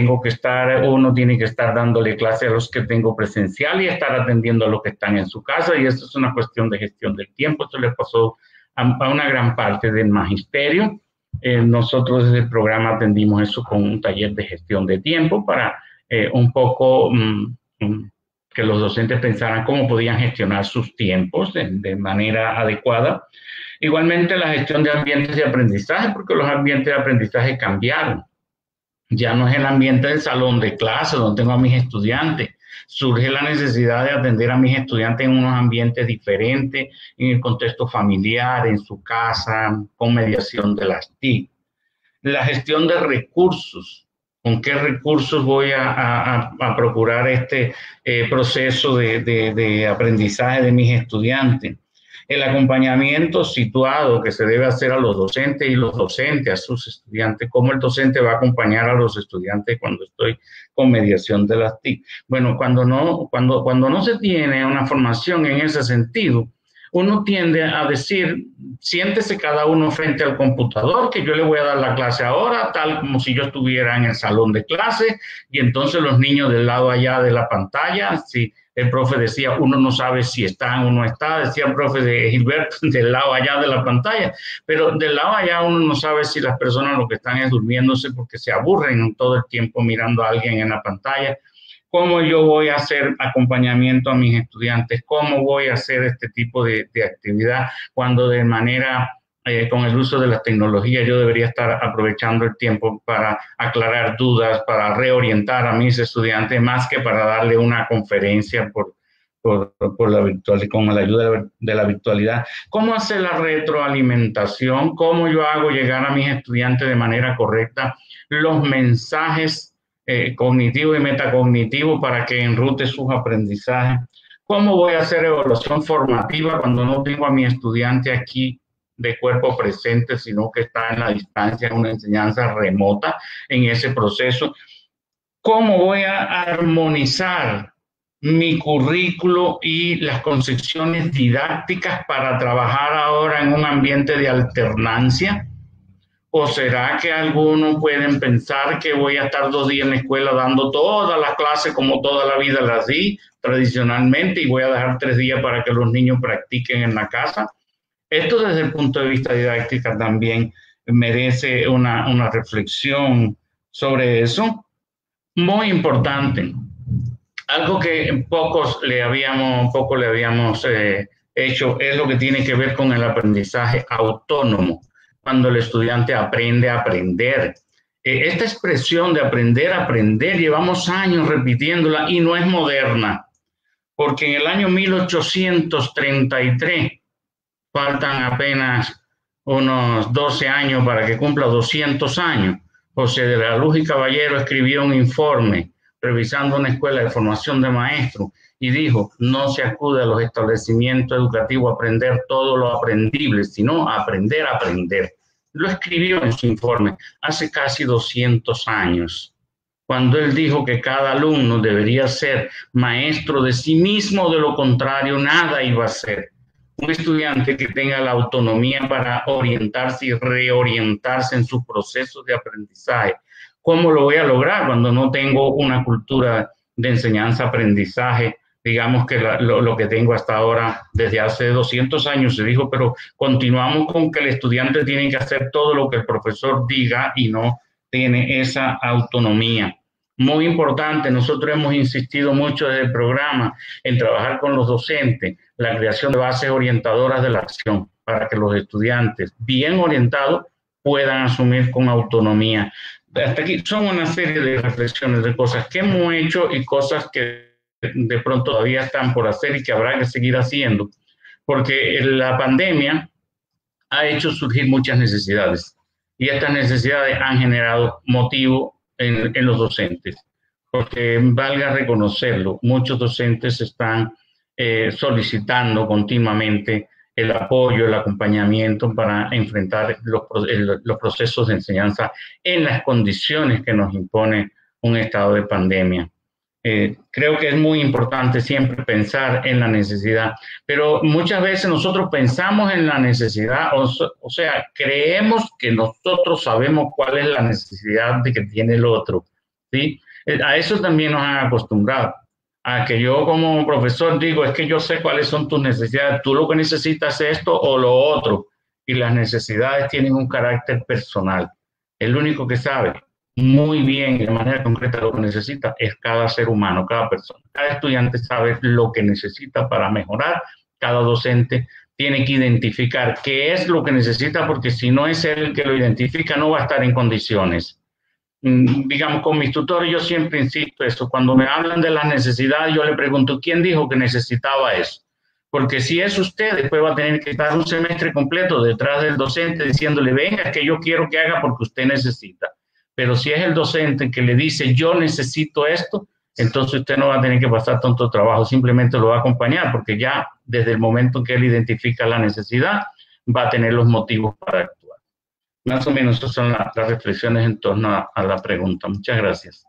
uno tiene que estar dándole clase a los que tengo presencial y estar atendiendo a los que están en su casa, y esto es una cuestión de gestión del tiempo. Esto le pasó a una gran parte del magisterio. Nosotros desde el programa atendimos eso con un taller de gestión de tiempo para un poco que los docentes pensaran cómo podían gestionar sus tiempos de manera adecuada. Igualmente la gestión de ambientes de aprendizaje, porque los ambientes de aprendizaje cambiaron. Ya no es el ambiente del salón de clase donde tengo a mis estudiantes. Surge la necesidad de atender a mis estudiantes en unos ambientes diferentes, en el contexto familiar, en su casa, con mediación de las TIC. La gestión de recursos. ¿Con qué recursos voy a procurar este proceso de aprendizaje de mis estudiantes? El acompañamiento situado que se debe hacer a los docentes y los docentes a sus estudiantes. ¿Cómo el docente va a acompañar a los estudiantes cuando estoy con mediación de las TIC? Bueno, cuando no se tiene una formación en ese sentido, uno tiende a decir, siéntese cada uno frente al computador, que yo le voy a dar la clase ahora, tal como si yo estuviera en el salón de clase, y entonces los niños del lado allá de la pantalla, si el profe decía, uno no sabe si está o no está, decía el profe de Gilberto, del lado allá de la pantalla, pero del lado allá uno no sabe si las personas lo que están es durmiéndose porque se aburren todo el tiempo mirando a alguien en la pantalla. ¿Cómo yo voy a hacer acompañamiento a mis estudiantes? ¿Cómo voy a hacer este tipo de actividad cuando de manera, con el uso de las tecnologías, yo debería estar aprovechando el tiempo para aclarar dudas, para reorientar a mis estudiantes, más que para darle una conferencia por la virtual, con la ayuda de la virtualidad? ¿Cómo hacer la retroalimentación? ¿Cómo yo hago llegar a mis estudiantes de manera correcta los mensajes cognitivo y metacognitivo para que enrute sus aprendizajes? ¿Cómo voy a hacer evaluación formativa cuando no tengo a mi estudiante aquí de cuerpo presente, sino que está en la distancia, en una enseñanza remota en ese proceso? ¿Cómo voy a armonizar mi currículo y las concepciones didácticas para trabajar ahora en un ambiente de alternancia? ¿O será que algunos pueden pensar que voy a estar 2 días en la escuela dando todas las clases como toda la vida las di tradicionalmente y voy a dejar 3 días para que los niños practiquen en la casa? Esto desde el punto de vista didáctico también merece una reflexión sobre eso. Muy importante. Algo que poco le habíamos hecho es lo que tiene que ver con el aprendizaje autónomo, cuando el estudiante aprende a aprender. Esta expresión de aprender a aprender, llevamos años repitiéndola y no es moderna, porque en el año 1833, faltan apenas unos 12 años para que cumpla 200 años, José de la Luz y Caballero escribió un informe revisando una escuela de formación de maestros y dijo: no se acude a los establecimientos educativos a aprender todo lo aprendible, sino a aprender a aprender. Lo escribió en su informe hace casi 200 años, cuando él dijo que cada alumno debería ser maestro de sí mismo, de lo contrario nada iba a ser. Un estudiante que tenga la autonomía para orientarse y reorientarse en sus procesos de aprendizaje. ¿Cómo lo voy a lograr cuando no tengo una cultura de enseñanza-aprendizaje? Digamos que lo que tengo hasta ahora, desde hace 200 años se dijo, pero continuamos con que el estudiante tiene que hacer todo lo que el profesor diga y no tiene esa autonomía. Muy importante, nosotros hemos insistido mucho desde el programa en trabajar con los docentes, la creación de bases orientadoras de la acción para que los estudiantes bien orientados puedan asumir con autonomía. Hasta aquí son una serie de reflexiones de cosas que hemos hecho y cosas que de pronto todavía están por hacer y que habrá que seguir haciendo, porque la pandemia ha hecho surgir muchas necesidades y estas necesidades han generado motivo en los docentes, porque valga reconocerlo, muchos docentes están solicitando continuamente el apoyo, el acompañamiento para enfrentar los procesos de enseñanza en las condiciones que nos impone un estado de pandemia. Creo que es muy importante siempre pensar en la necesidad, pero muchas veces nosotros pensamos en la necesidad, o sea, creemos que nosotros sabemos cuál es la necesidad de que tiene el otro, ¿sí? A eso también nos han acostumbrado, a que yo como profesor digo, es que yo sé cuáles son tus necesidades, tú lo que necesitas es esto o lo otro, y las necesidades tienen un carácter personal. El único que sabe muy bien y de manera concreta lo que necesita es cada ser humano, cada persona. Cada estudiante sabe lo que necesita para mejorar. Cada docente tiene que identificar qué es lo que necesita, porque si no es él el que lo identifica, no va a estar en condiciones. Digamos, con mis tutores yo siempre insisto eso. Cuando me hablan de las necesidades, yo le pregunto, ¿quién dijo que necesitaba eso? Porque si es usted, después va a tener que estar un semestre completo detrás del docente diciéndole, venga, que yo quiero que haga porque usted necesita. Pero si es el docente que le dice, yo necesito esto, entonces usted no va a tener que pasar tanto trabajo, simplemente lo va a acompañar, porque ya desde el momento que él identifica la necesidad, va a tener los motivos para actuar. Más o menos esas son las reflexiones en torno a la pregunta. Muchas gracias.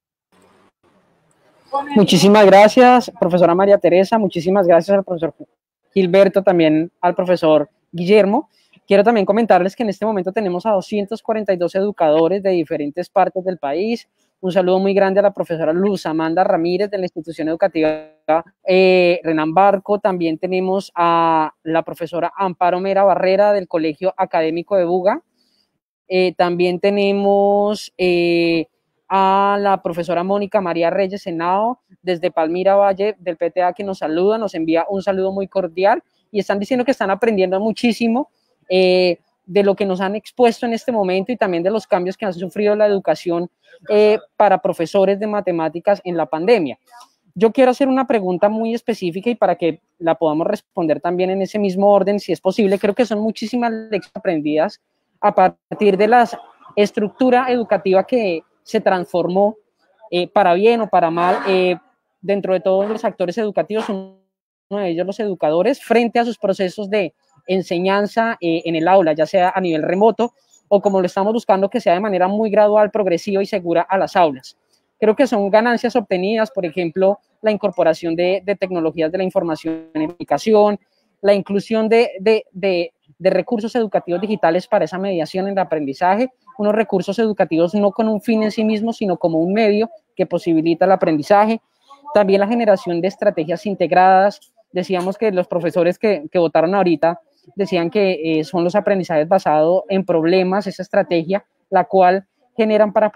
Muchísimas gracias, profesora María Teresa. Muchísimas gracias al profesor Gilberto, también al profesor Guillermo. Quiero también comentarles que en este momento tenemos a 242 educadores de diferentes partes del país. Un saludo muy grande a la profesora Luz Amanda Ramírez de la institución educativa Renan Barco. También tenemos a la profesora Amparo Mera Barrera del Colegio Académico de Buga. También tenemos a la profesora Mónica María Reyes Henao desde Palmira Valle del PTA, que nos saluda, nos envía un saludo muy cordial y están diciendo que están aprendiendo muchísimo de lo que nos han expuesto en este momento y también de los cambios que ha sufrido la educación para profesores de matemáticas en la pandemia. Yo quiero hacer una pregunta muy específica y para que la podamos responder también en ese mismo orden, si es posible. Creo que son muchísimas lecciones aprendidas a partir de la estructura educativa que se transformó para bien o para mal dentro de todos los actores educativos, uno de ellos los educadores, frente a sus procesos de enseñanza en el aula, ya sea a nivel remoto o como lo estamos buscando que sea de manera muy gradual, progresiva y segura a las aulas. Creo que son ganancias obtenidas, por ejemplo, la incorporación de tecnologías de la información en educación, la inclusión de recursos educativos digitales para esa mediación en el aprendizaje, unos recursos educativos no con un fin en sí mismo, sino como un medio que posibilita el aprendizaje. También la generación de estrategias integradas. Decíamos que los profesores que votaron ahorita decían que son los aprendizajes basados en problemas, esa estrategia, la cual generan para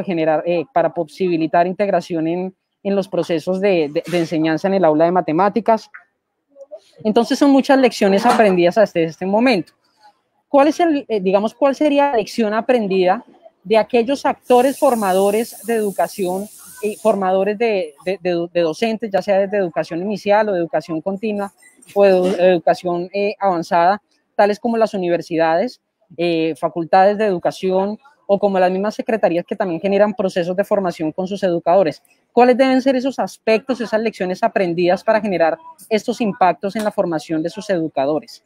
posibilitar integración en los procesos de enseñanza en el aula de matemáticas. Entonces son muchas lecciones aprendidas hasta este momento. ¿Cuál es digamos, cuál sería la lección aprendida de aquellos actores formadores de educación, formadores de docentes, ya sea de educación inicial o de educación continua o de educación avanzada, tales como las universidades, facultades de educación o como las mismas secretarías que también generan procesos de formación con sus educadores? ¿Cuáles deben ser esos aspectos, esas lecciones aprendidas para generar estos impactos en la formación de sus educadores?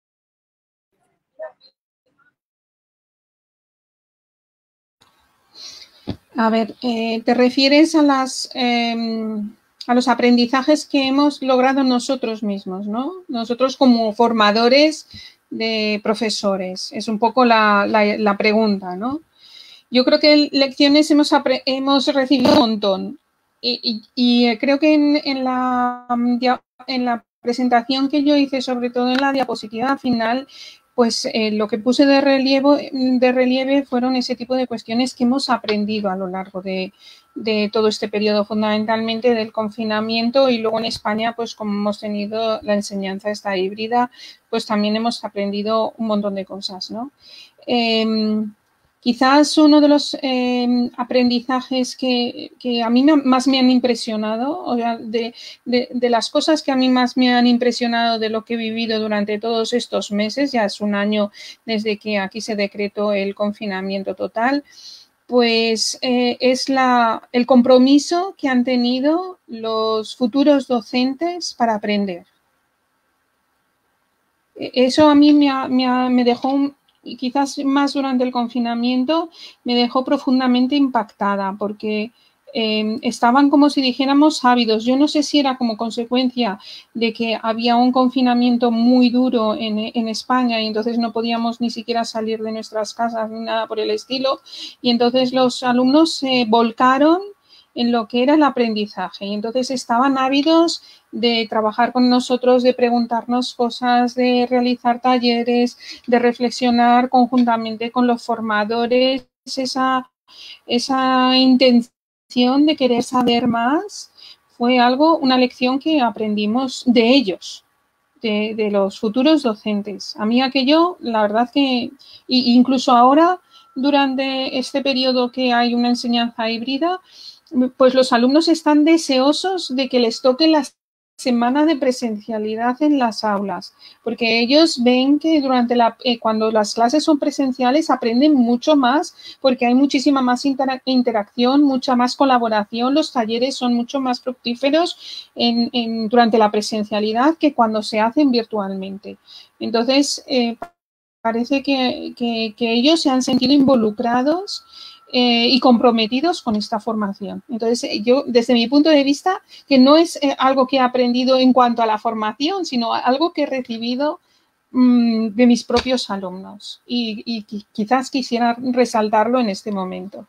A ver, te refieres a los aprendizajes que hemos logrado nosotros mismos, ¿no? Nosotros como formadores de profesores. Es un poco la pregunta, ¿no? Yo creo que lecciones hemos recibido un montón. Y creo que en la presentación que yo hice, sobre todo en la diapositiva final, pues lo que puse de relieve fueron ese tipo de cuestiones que hemos aprendido a lo largo de todo este periodo, fundamentalmente del confinamiento, y luego en España, pues como hemos tenido la enseñanza esta híbrida, pues también hemos aprendido un montón de cosas, ¿no? Quizás uno de los aprendizajes que a mí más me han impresionado, o sea, de las cosas que a mí más me han impresionado de lo que he vivido durante todos estos meses, ya es un año desde que aquí se decretó el confinamiento total, pues es el compromiso que han tenido los futuros docentes para aprender. Eso a mí me dejó y quizás más durante el confinamiento, me dejó profundamente impactada porque estaban como si dijéramos ávidos. Yo no sé si era como consecuencia de que había un confinamiento muy duro en España y entonces no podíamos ni siquiera salir de nuestras casas ni nada por el estilo, y entonces los alumnos se volcaron en lo que era el aprendizaje y entonces estaban ávidos de trabajar con nosotros, de preguntarnos cosas, de realizar talleres, de reflexionar conjuntamente con los formadores, esa intención de querer saber más fue una lección que aprendimos de ellos, de los futuros docentes. A mí aquello, la verdad que, incluso ahora, durante este periodo que hay una enseñanza híbrida, pues los alumnos están deseosos de que les toque la semana de presencialidad en las aulas, porque ellos ven que cuando las clases son presenciales aprenden mucho más, porque hay muchísima más interacción, mucha más colaboración, los talleres son mucho más fructíferos durante la presencialidad que cuando se hacen virtualmente. Entonces, parece que ellos se han sentido involucrados y comprometidos con esta formación. Entonces, yo, desde mi punto de vista, que no es algo que he aprendido en cuanto a la formación, sino algo que he recibido de mis propios alumnos. Y quizás quisiera resaltarlo en este momento.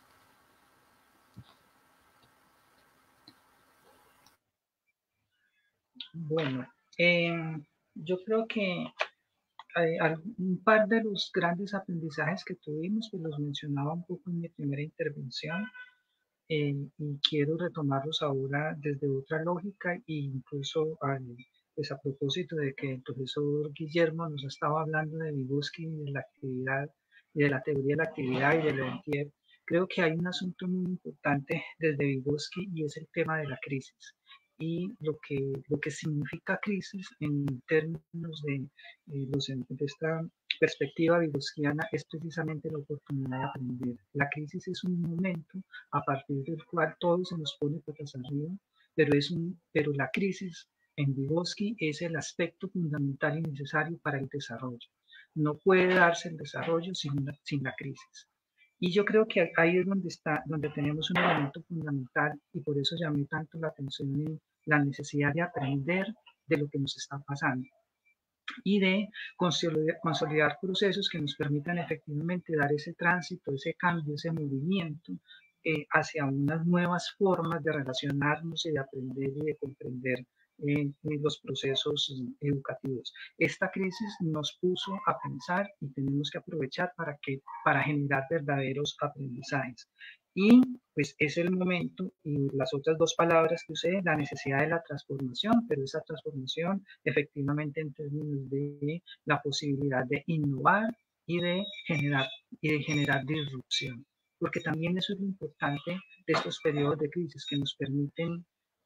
Bueno, yo creo que un par de los grandes aprendizajes que tuvimos, pues los mencionaba un poco en mi primera intervención, y quiero retomarlos ahora desde otra lógica e incluso pues a propósito de que el profesor Guillermo nos estaba hablando de Vygotsky y de la actividad y de la teoría de la actividad y de Leventiev. Creo que hay un asunto muy importante desde Vygotsky y es el tema de la crisis y lo que significa crisis en términos de esta perspectiva vygotskiana es precisamente la oportunidad de aprender. La crisis es un momento a partir del cual todo se nos pone patas arriba, pero la crisis en Vygotsky es el aspecto fundamental y necesario para el desarrollo. No puede darse el desarrollo sin la crisis. Y yo creo que ahí es donde tenemos un elemento fundamental y por eso llamé tanto la atención en la necesidad de aprender de lo que nos está pasando y de consolidar procesos que nos permitan efectivamente dar ese tránsito, ese cambio, ese movimiento hacia unas nuevas formas de relacionarnos y de aprender y de comprender los procesos educativos. Esta crisis nos puso a pensar y tenemos que aprovechar para generar verdaderos aprendizajes. Y pues es el momento, y las otras dos palabras que usé, la necesidad de la transformación, pero esa transformación efectivamente en términos de la posibilidad de innovar y de generar disrupción, porque también eso es lo importante de estos periodos de crisis que nos permiten,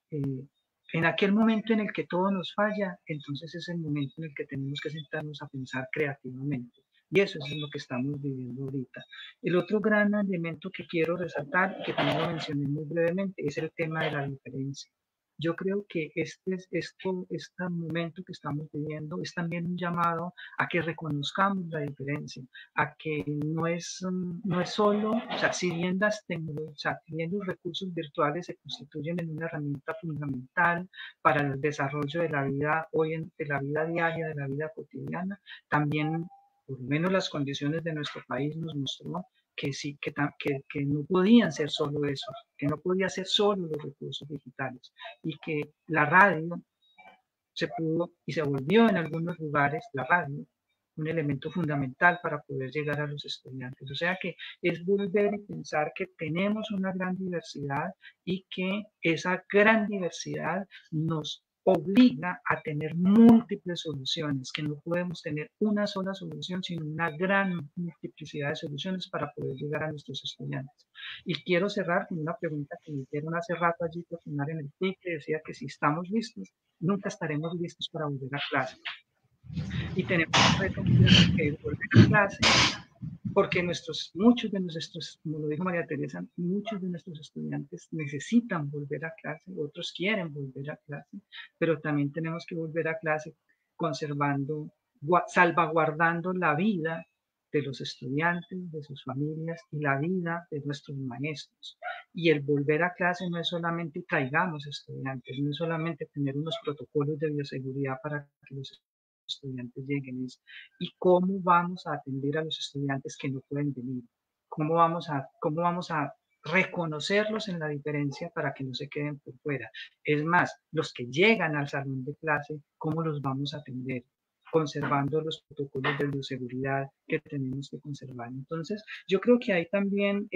en aquel momento en el que todo nos falla, entonces es el momento en el que tenemos que sentarnos a pensar creativamente. Y eso es lo que estamos viviendo ahorita. El otro gran elemento que quiero resaltar, que también lo mencioné muy brevemente, es el tema de la diferencia. Yo creo que este momento que estamos viviendo es también un llamado a que reconozcamos la diferencia, a que no es solo, o sea, si bien las tecnologías, o sea, si bien los recursos virtuales se constituyen en una herramienta fundamental para el desarrollo de la vida de la vida diaria, de la vida cotidiana, también, por lo menos las condiciones de nuestro país nos mostró que sí, que no podían ser solo eso, que no podía ser solo los recursos digitales, y que la radio se pudo y se volvió en algunos lugares, la radio, un elemento fundamental para poder llegar a los estudiantes. O sea que es volver a pensar que tenemos una gran diversidad y que esa gran diversidad nos obliga a tener múltiples soluciones, que no podemos tener una sola solución, sino una gran multiplicidad de soluciones para poder llegar a nuestros estudiantes. Y quiero cerrar con una pregunta que me hicieron hace rato allí por final en el TIC, que decía que si estamos listos, nunca estaremos listos para volver a clase. Y tenemos un reto que volver a clase, porque muchos de nuestros, como lo dijo María Teresa, muchos de nuestros estudiantes necesitan volver a clase, otros quieren volver a clase, pero también tenemos que volver a clase salvaguardando la vida de los estudiantes, de sus familias y la vida de nuestros maestros. Y el volver a clase no es solamente traigamos estudiantes, no es solamente tener unos protocolos de bioseguridad para que los estudiantes lleguen, y cómo vamos a atender a los estudiantes que no pueden venir, cómo vamos a reconocerlos en la diferencia para que no se queden por fuera. Es más, los que llegan al salón de clase, ¿cómo los vamos a atender? Conservando los protocolos de bioseguridad que tenemos que conservar. Entonces, yo creo que hay también,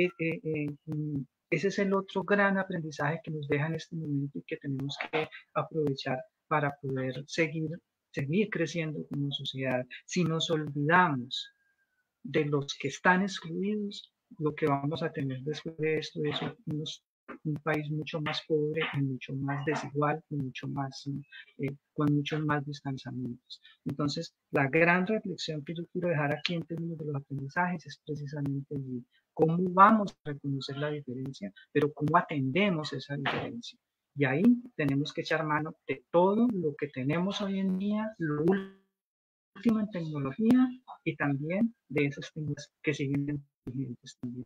ese es el otro gran aprendizaje que nos deja en este momento y que tenemos que aprovechar para poder seguir creciendo como sociedad. Si nos olvidamos de los que están excluidos, lo que vamos a tener después de esto es un país mucho más pobre y mucho más desigual y mucho más, con muchos más distanciamientos. Entonces, la gran reflexión que yo quiero dejar aquí en términos de los aprendizajes es precisamente cómo vamos a reconocer la diferencia, pero cómo atendemos esa diferencia. Y ahí tenemos que echar mano de todo lo que tenemos hoy en día, lo último en tecnología, y también de esos temas que siguen vigentes también.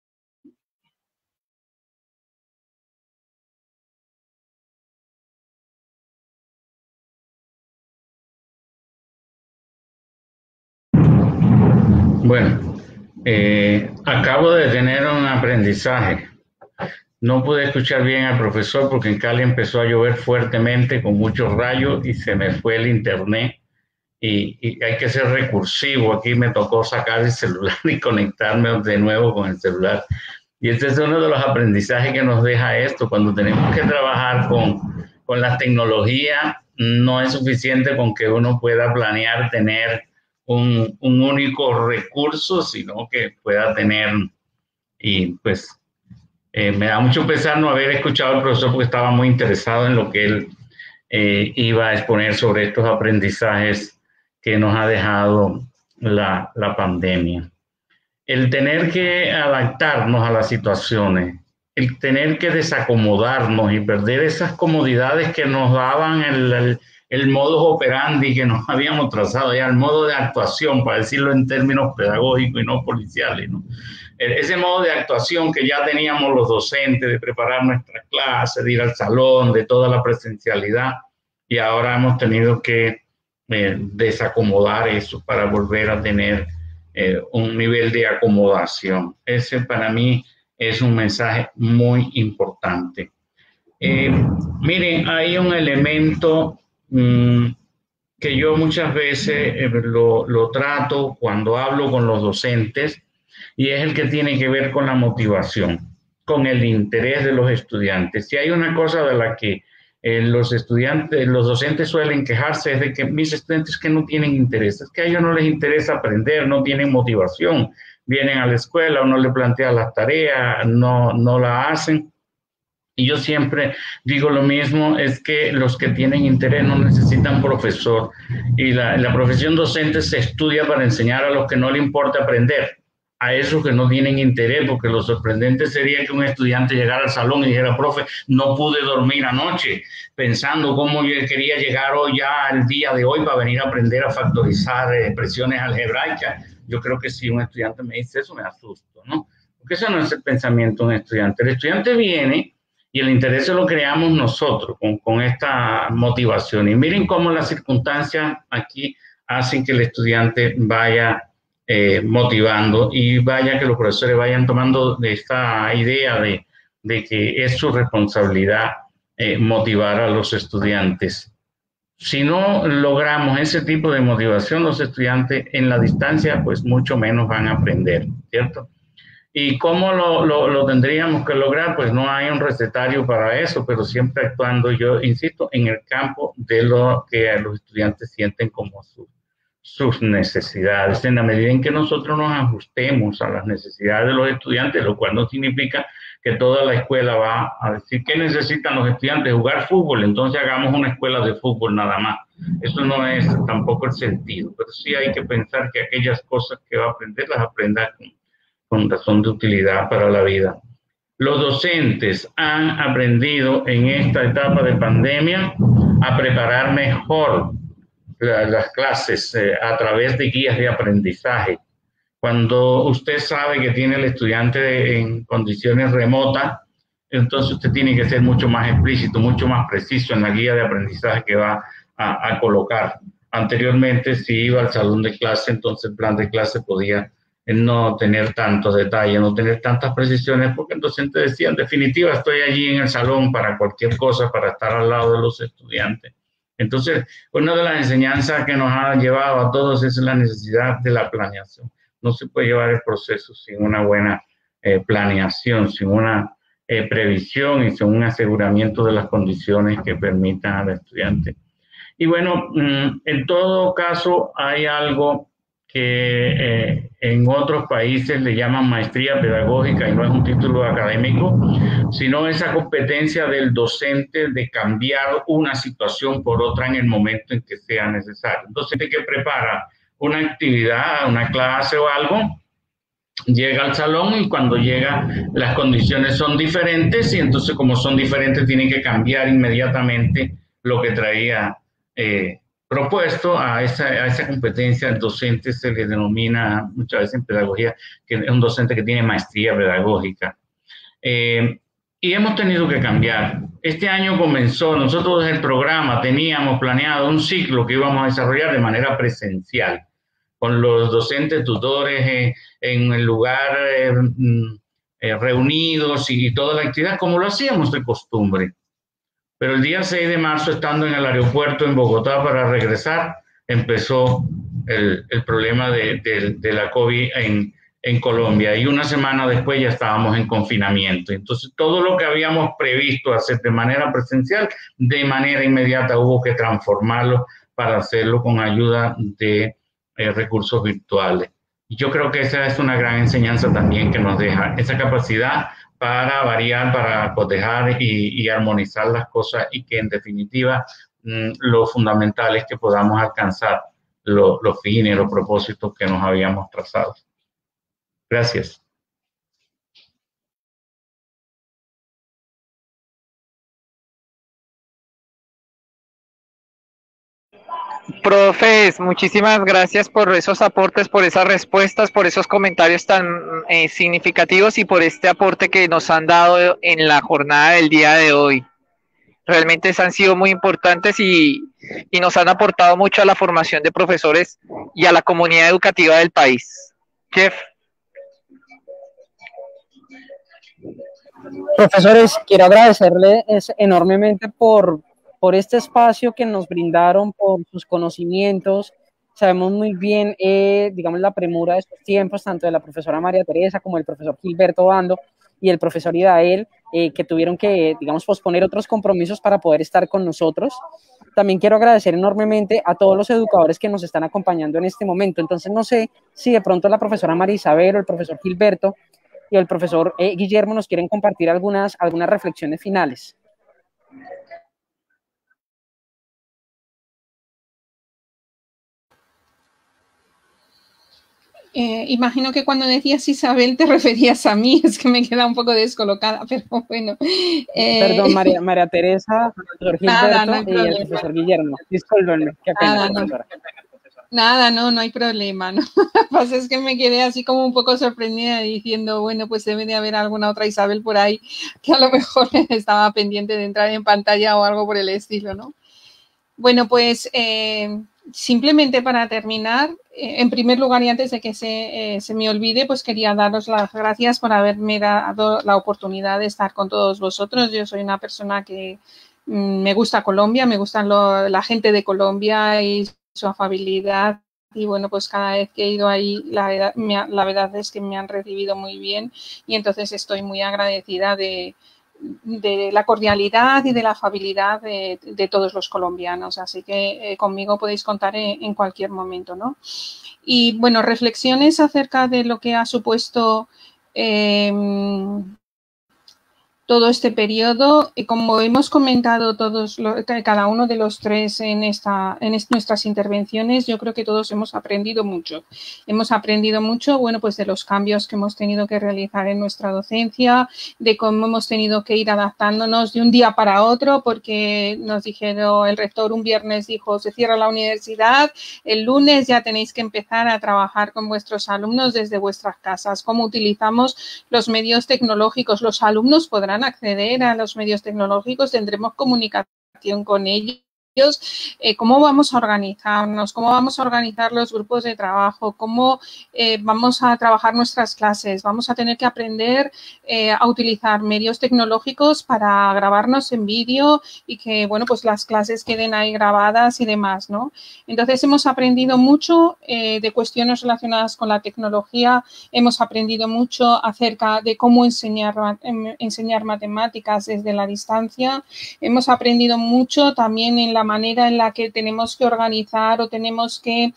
Bueno, acabo de tener un aprendizaje. No pude escuchar bien al profesor porque en Cali empezó a llover fuertemente con muchos rayos y se me fue el internet y hay que ser recursivo. Aquí me tocó sacar el celular y conectarme de nuevo con el celular. Y este es uno de los aprendizajes que nos deja esto. Cuando tenemos que trabajar con la tecnología, no es suficiente con que uno pueda planear tener un único recurso, sino que pueda tener, y pues me da mucho pesar no haber escuchado al profesor porque estaba muy interesado en lo que él iba a exponer sobre estos aprendizajes que nos ha dejado la pandemia. El tener que adaptarnos a las situaciones, el tener que desacomodarnos y perder esas comodidades que nos daban el modus operandi que nos habíamos trazado ya, el modo de actuación, para decirlo en términos pedagógicos y no policiales, ¿no? Ese modo de actuación que ya teníamos los docentes, de preparar nuestras clases, de ir al salón, de toda la presencialidad, y ahora hemos tenido que desacomodar eso para volver a tener un nivel de acomodación. Ese para mí es un mensaje muy importante. Miren, hay un elemento que yo muchas veces lo trato cuando hablo con los docentes, y es el que tiene que ver con la motivación. con el interés de los estudiantes. Si hay una cosa de la que los docentes suelen quejarse es de que mis estudiantes que no tienen interés, es que a ellos no les interesa aprender, no tienen motivación, vienen a la escuela, uno le plantea las tareas, no la hacen. Y yo siempre digo lo mismo, es que los que tienen interés no necesitan profesor. Y la profesión docente se estudia para enseñar a los que no le importa aprender, a esos que no tienen interés, porque lo sorprendente sería que un estudiante llegara al salón y dijera, profe, no pude dormir anoche, pensando cómo yo quería llegar hoy ya al día de hoy para venir a aprender a factorizar expresiones algebraicas. Yo creo que si un estudiante me dice eso, me asusto, ¿no? Porque eso no es el pensamiento de un estudiante. El estudiante viene y el interés lo creamos nosotros con esta motivación. Y miren cómo las circunstancias aquí hacen que el estudiante vaya motivando y vaya que los profesores vayan tomando de esta idea de que es su responsabilidad motivar a los estudiantes. Si no logramos ese tipo de motivación, los estudiantes en la distancia, pues mucho menos van a aprender, ¿cierto? ¿Y cómo lo tendríamos que lograr? Pues no hay un recetario para eso, pero siempre actuando, yo insisto, en el campo de lo que los estudiantes sienten como sus necesidades, en la medida en que nosotros nos ajustemos a las necesidades de los estudiantes, lo cual no significa que toda la escuela va a decir qué necesitan los estudiantes, jugar fútbol, entonces hagamos una escuela de fútbol nada más. Eso no es tampoco el sentido, pero sí hay que pensar que aquellas cosas que va a aprender, las aprenda con razón de utilidad para la vida. Los docentes han aprendido en esta etapa de pandemia a preparar mejor las clases a través de guías de aprendizaje. Cuando usted sabe que tiene el estudiante en condiciones remotas, entonces usted tiene que ser mucho más explícito, mucho más preciso en la guía de aprendizaje que va a colocar. Anteriormente, si iba al salón de clase, entonces el plan de clase podía no tener tantos detalles, no tener tantas precisiones, porque el docente decía, en definitiva, estoy allí en el salón para cualquier cosa, para estar al lado de los estudiantes. Entonces, una de las enseñanzas que nos ha llevado a todos es la necesidad de la planeación. No se puede llevar el proceso sin una buena planeación, sin una previsión y sin un aseguramiento de las condiciones que permitan al estudiante. Y bueno, en todo caso, hay algo que en otros países le llaman maestría pedagógica y no es un título académico, sino esa competencia del docente de cambiar una situación por otra en el momento en que sea necesario. Un docente que prepara una actividad, una clase o algo, llega al salón y cuando llega las condiciones son diferentes y entonces como son diferentes tiene que cambiar inmediatamente lo que traía propuesto a esa competencia. El docente se le denomina muchas veces en pedagogía que es un docente que tiene maestría pedagógica. Y hemos tenido que cambiar. Este año comenzó, nosotros desde el programa teníamos planeado un ciclo que íbamos a desarrollar de manera presencial, con los docentes tutores en el lugar reunidos y toda la actividad, como lo hacíamos de costumbre. Pero el día 6 de marzo, estando en el aeropuerto en Bogotá para regresar, empezó el problema de la COVID en Colombia. Y una semana después ya estábamos en confinamiento. Entonces, todo lo que habíamos previsto hacer de manera presencial, de manera inmediata hubo que transformarlo para hacerlo con ayuda de recursos virtuales. Y yo creo que esa es una gran enseñanza también que nos deja esa capacidad para variar, para cotejar y armonizar las cosas y que en definitiva lo fundamental es que podamos alcanzar los fines, los propósitos que nos habíamos trazado. Gracias. Profes, muchísimas gracias por esos aportes, por esas respuestas, por esos comentarios tan significativos y por este aporte que nos han dado en la jornada del día de hoy. Realmente han sido muy importantes y nos han aportado mucho a la formación de profesores y a la comunidad educativa del país. Jeff. Profesores, quiero agradecerles enormemente por este espacio que nos brindaron, por sus conocimientos. Sabemos muy bien, digamos, la premura de estos tiempos, tanto de la profesora María Teresa como del profesor Gilberto Bando, y el profesor Idael, que tuvieron que, digamos, posponer otros compromisos para poder estar con nosotros. También quiero agradecer enormemente a todos los educadores que nos están acompañando en este momento. Entonces, no sé si de pronto la profesora María Isabel o el profesor Gilberto y el profesor Guillermo nos quieren compartir algunas reflexiones finales. Imagino que cuando decías Isabel te referías a mí, es que me queda un poco descolocada, pero bueno. Perdón, María Teresa, el profesor Gilberto no y el profesor Guillermo. Discúlpenme, qué pena, profesora. Nada, no hay problema, ¿no? Lo que pasa es que me quedé así como un poco sorprendida diciendo, bueno, pues debe de haber alguna otra Isabel por ahí que a lo mejor estaba pendiente de entrar en pantalla o algo por el estilo, ¿no? Bueno, pues simplemente para terminar, en primer lugar y antes de que se me olvide, pues quería daros las gracias por haberme dado la oportunidad de estar con todos vosotros. Yo soy una persona que me gusta Colombia, me gustan la gente de Colombia y su afabilidad. Y bueno, pues cada vez que he ido ahí, la verdad es que me han recibido muy bien y entonces estoy muy agradecida de la cordialidad y de la afabilidad de todos los colombianos. Así que conmigo podéis contar en cualquier momento, ¿no? Y bueno, reflexiones acerca de lo que ha supuesto todo este periodo. Como hemos comentado cada uno de los tres en nuestras intervenciones, yo creo que todos hemos aprendido mucho. Hemos aprendido mucho, bueno, pues de los cambios que hemos tenido que realizar en nuestra docencia, de cómo hemos tenido que ir adaptándonos de un día para otro, porque nos dijeron, el rector un viernes dijo, se cierra la universidad, el lunes ya tenéis que empezar a trabajar con vuestros alumnos desde vuestras casas. ¿Cómo utilizamos los medios tecnológicos? Los alumnos podrán acceder a los medios tecnológicos, tendremos comunicación con ellos. ¿Cómo vamos a organizarnos? ¿Cómo vamos a organizar los grupos de trabajo? ¿Cómo vamos a trabajar nuestras clases? Vamos a tener que aprender a utilizar medios tecnológicos para grabarnos en vídeo y que, bueno, pues las clases queden ahí grabadas y demás, ¿no? Entonces, hemos aprendido mucho de cuestiones relacionadas con la tecnología, hemos aprendido mucho acerca de cómo enseñar matemáticas desde la distancia, hemos aprendido mucho también en la manera en la que tenemos que organizar o tenemos que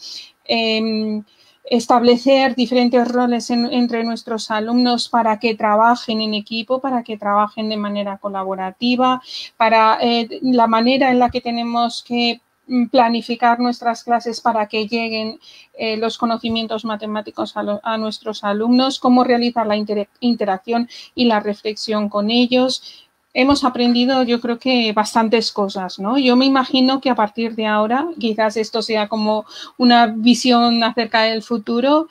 establecer diferentes roles entre nuestros alumnos para que trabajen en equipo, para que trabajen de manera colaborativa, para la manera en la que tenemos que planificar nuestras clases para que lleguen los conocimientos matemáticos a nuestros alumnos, cómo realizar la interacción y la reflexión con ellos. Hemos aprendido, yo creo que bastantes cosas, ¿no? Yo me imagino que a partir de ahora, quizás esto sea como una visión acerca del futuro,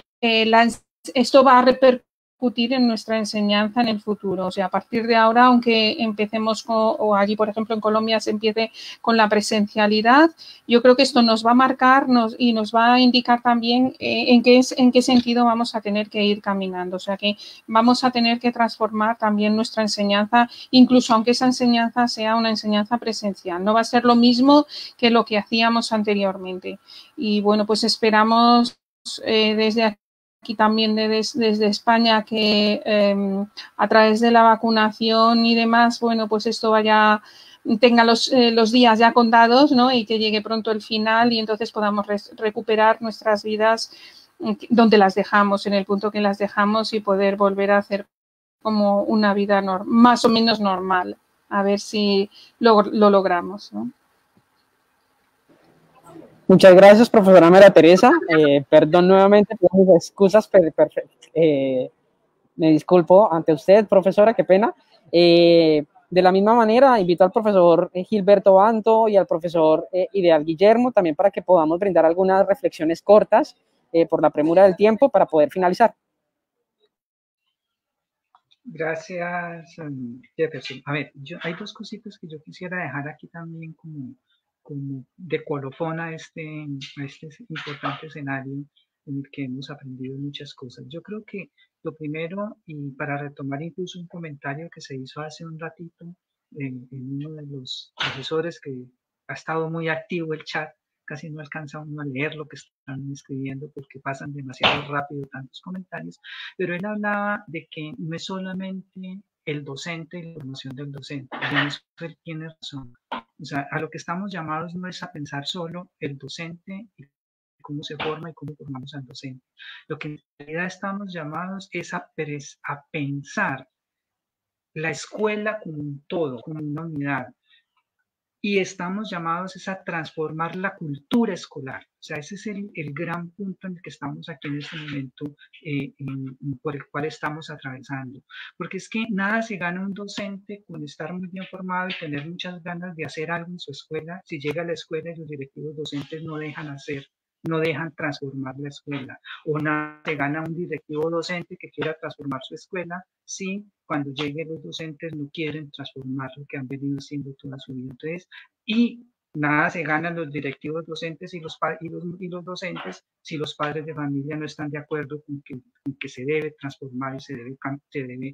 esto va a repercutir en nuestra enseñanza en el futuro. O sea, a partir de ahora, aunque empecemos o allí, por ejemplo, en Colombia se empiece con la presencialidad, yo creo que esto nos va a marcar y nos va a indicar también en qué sentido vamos a tener que ir caminando. O sea, que vamos a tener que transformar también nuestra enseñanza, incluso aunque esa enseñanza sea una enseñanza presencial. No va a ser lo mismo que lo que hacíamos anteriormente. Y bueno, pues esperamos desde aquí también desde España que a través de la vacunación y demás, bueno, pues esto tenga los días ya contados, ¿no? Y que llegue pronto el final y entonces podamos recuperar nuestras vidas donde las dejamos, en el punto que las dejamos y poder volver a hacer como una vida más o menos normal. A ver si lo logramos, ¿no? Muchas gracias, profesora María Teresa. Perdón nuevamente por mis excusas, me disculpo ante usted, profesora, qué pena. De la misma manera, invito al profesor Gilberto Banto y al profesor Idael Guillermo también para que podamos brindar algunas reflexiones cortas por la premura del tiempo para poder finalizar. Gracias, Jefferson. A ver, hay dos cositas que yo quisiera dejar aquí también como de colofón a este importante escenario en el que hemos aprendido muchas cosas. Yo creo que lo primero, y para retomar incluso un comentario que se hizo hace un ratito en uno de los profesores que ha estado muy activo el chat, casi no alcanza uno a leer lo que están escribiendo porque pasan demasiado rápido tantos comentarios, pero él hablaba de que no es solamente el docente y la formación del docente, y en eso él tiene razón. O sea, a lo que estamos llamados no es a pensar solo el docente y cómo se forma y cómo formamos al docente. Lo que en realidad estamos llamados es a pensar la escuela como un todo, como una unidad. Y estamos llamados es a transformar la cultura escolar. O sea, ese es el gran punto en el que estamos aquí en este momento, por el cual estamos atravesando. Porque es que nada se gana un docente con estar muy bien formado y tener muchas ganas de hacer algo en su escuela, si llega a la escuela y los directivos docentes no dejan hacer, no dejan transformar la escuela. O nada se gana un directivo docente que quiera transformar su escuela si cuando lleguen los docentes no quieren transformar lo que han venido haciendo toda su vida. Entonces, y nada se ganan los directivos docentes y los docentes si los padres de familia no están de acuerdo con que se debe transformar y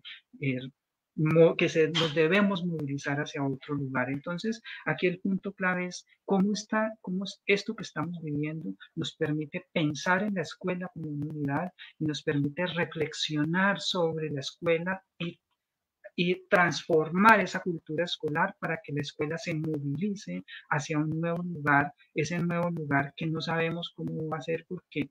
nos debemos movilizar hacia otro lugar. Entonces, aquí el punto clave es cómo esto que estamos viviendo nos permite pensar en la escuela como una unidad y nos permite reflexionar sobre la escuela y transformar esa cultura escolar para que la escuela se movilice hacia un nuevo lugar, ese nuevo lugar que no sabemos cómo va a ser porque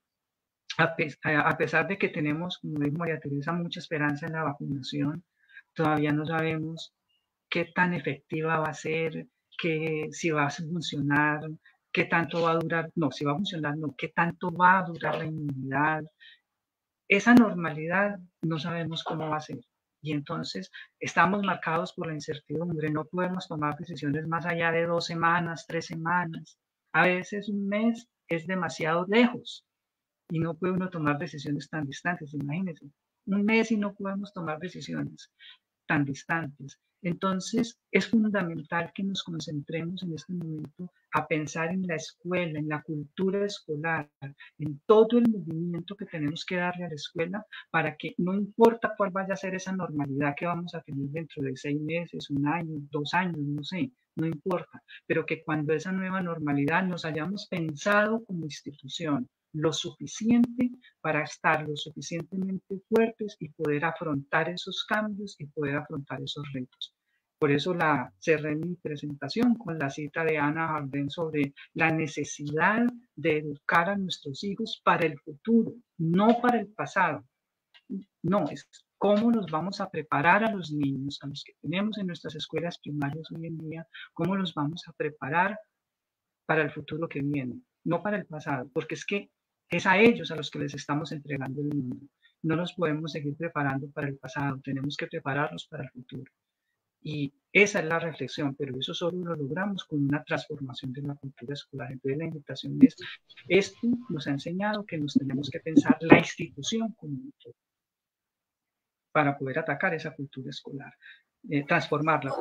a pesar de que tenemos, como dijo María Teresa, mucha esperanza en la vacunación, todavía no sabemos qué tan efectiva va a ser, si va a funcionar, qué tanto va a durar, no, si va a funcionar, no, qué tanto va a durar la inmunidad. Esa normalidad no sabemos cómo va a ser. Y entonces estamos marcados por la incertidumbre, no podemos tomar decisiones más allá de 2 semanas, 3 semanas. A veces un mes es demasiado lejos y no puede uno tomar decisiones tan distantes, imagínense. Un mes y no podemos tomar decisiones tan distantes. Entonces, es fundamental que nos concentremos en este momento a pensar en la escuela, en la cultura escolar, en todo el movimiento que tenemos que darle a la escuela para que no importa cuál vaya a ser esa normalidad que vamos a tener dentro de 6 meses, 1 año, 2 años, no sé, no importa, pero que cuando esa nueva normalidad nos hayamos pensado como institución lo suficiente para estar lo suficientemente fuertes y poder afrontar esos cambios y poder afrontar esos retos. Por eso cerré mi presentación con la cita de Hannah Arendt sobre la necesidad de educar a nuestros hijos para el futuro, no para el pasado. No, es cómo nos vamos a preparar a los niños, a los que tenemos en nuestras escuelas primarias hoy en día, cómo los vamos a preparar para el futuro que viene, no para el pasado, porque es que es a ellos a los que les estamos entregando el mundo. No los podemos seguir preparando para el pasado, tenemos que prepararlos para el futuro. Y esa es la reflexión, pero eso solo lo logramos con una transformación de la cultura escolar. Entonces la invitación es, esto nos ha enseñado que nos tenemos que pensar la institución como un todo para poder atacar esa cultura escolar, transformarla.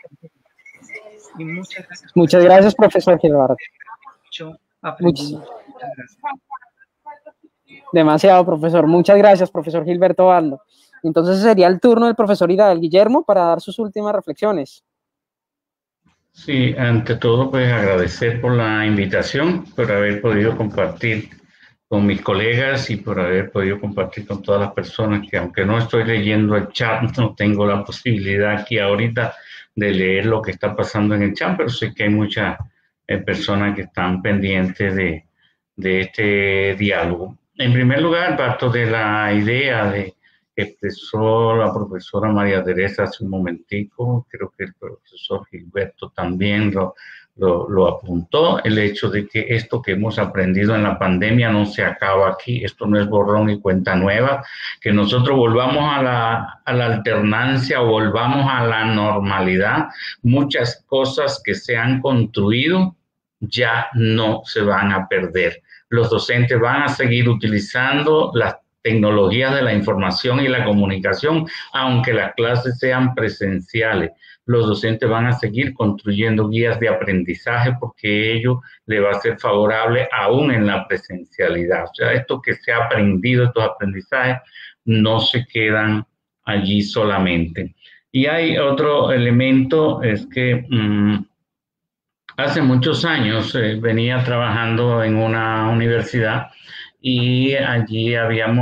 Y muchas gracias. Muchas gracias, profesor Gilberto. Muchas gracias. Demasiado, profesor. Muchas gracias, profesor Gilberto Baldo. Entonces sería el turno del profesor Irael Guillermo para dar sus últimas reflexiones. Sí, ante todo, pues agradecer por la invitación, por haber podido compartir con mis colegas y por haber podido compartir con todas las personas que, aunque no estoy leyendo el chat, no tengo la posibilidad aquí ahorita de leer lo que está pasando en el chat, pero sé que hay muchas personas que están pendientes de este diálogo. En primer lugar, parto de la idea que expresó la profesora María Teresa hace un momentico, creo que el profesor Gilberto también lo apuntó, el hecho de que esto que hemos aprendido en la pandemia no se acaba aquí, esto no es borrón y cuenta nueva, que nosotros volvamos a la alternancia o volvamos a la normalidad, muchas cosas que se han construido ya no se van a perder. Los docentes van a seguir utilizando las tecnologías de la información y la comunicación, aunque las clases sean presenciales. Los docentes van a seguir construyendo guías de aprendizaje porque ello le va a ser favorable aún en la presencialidad. O sea, esto que se ha aprendido, estos aprendizajes, no se quedan allí solamente. Y hay otro elemento, es que Hace muchos años venía trabajando en una universidad y allí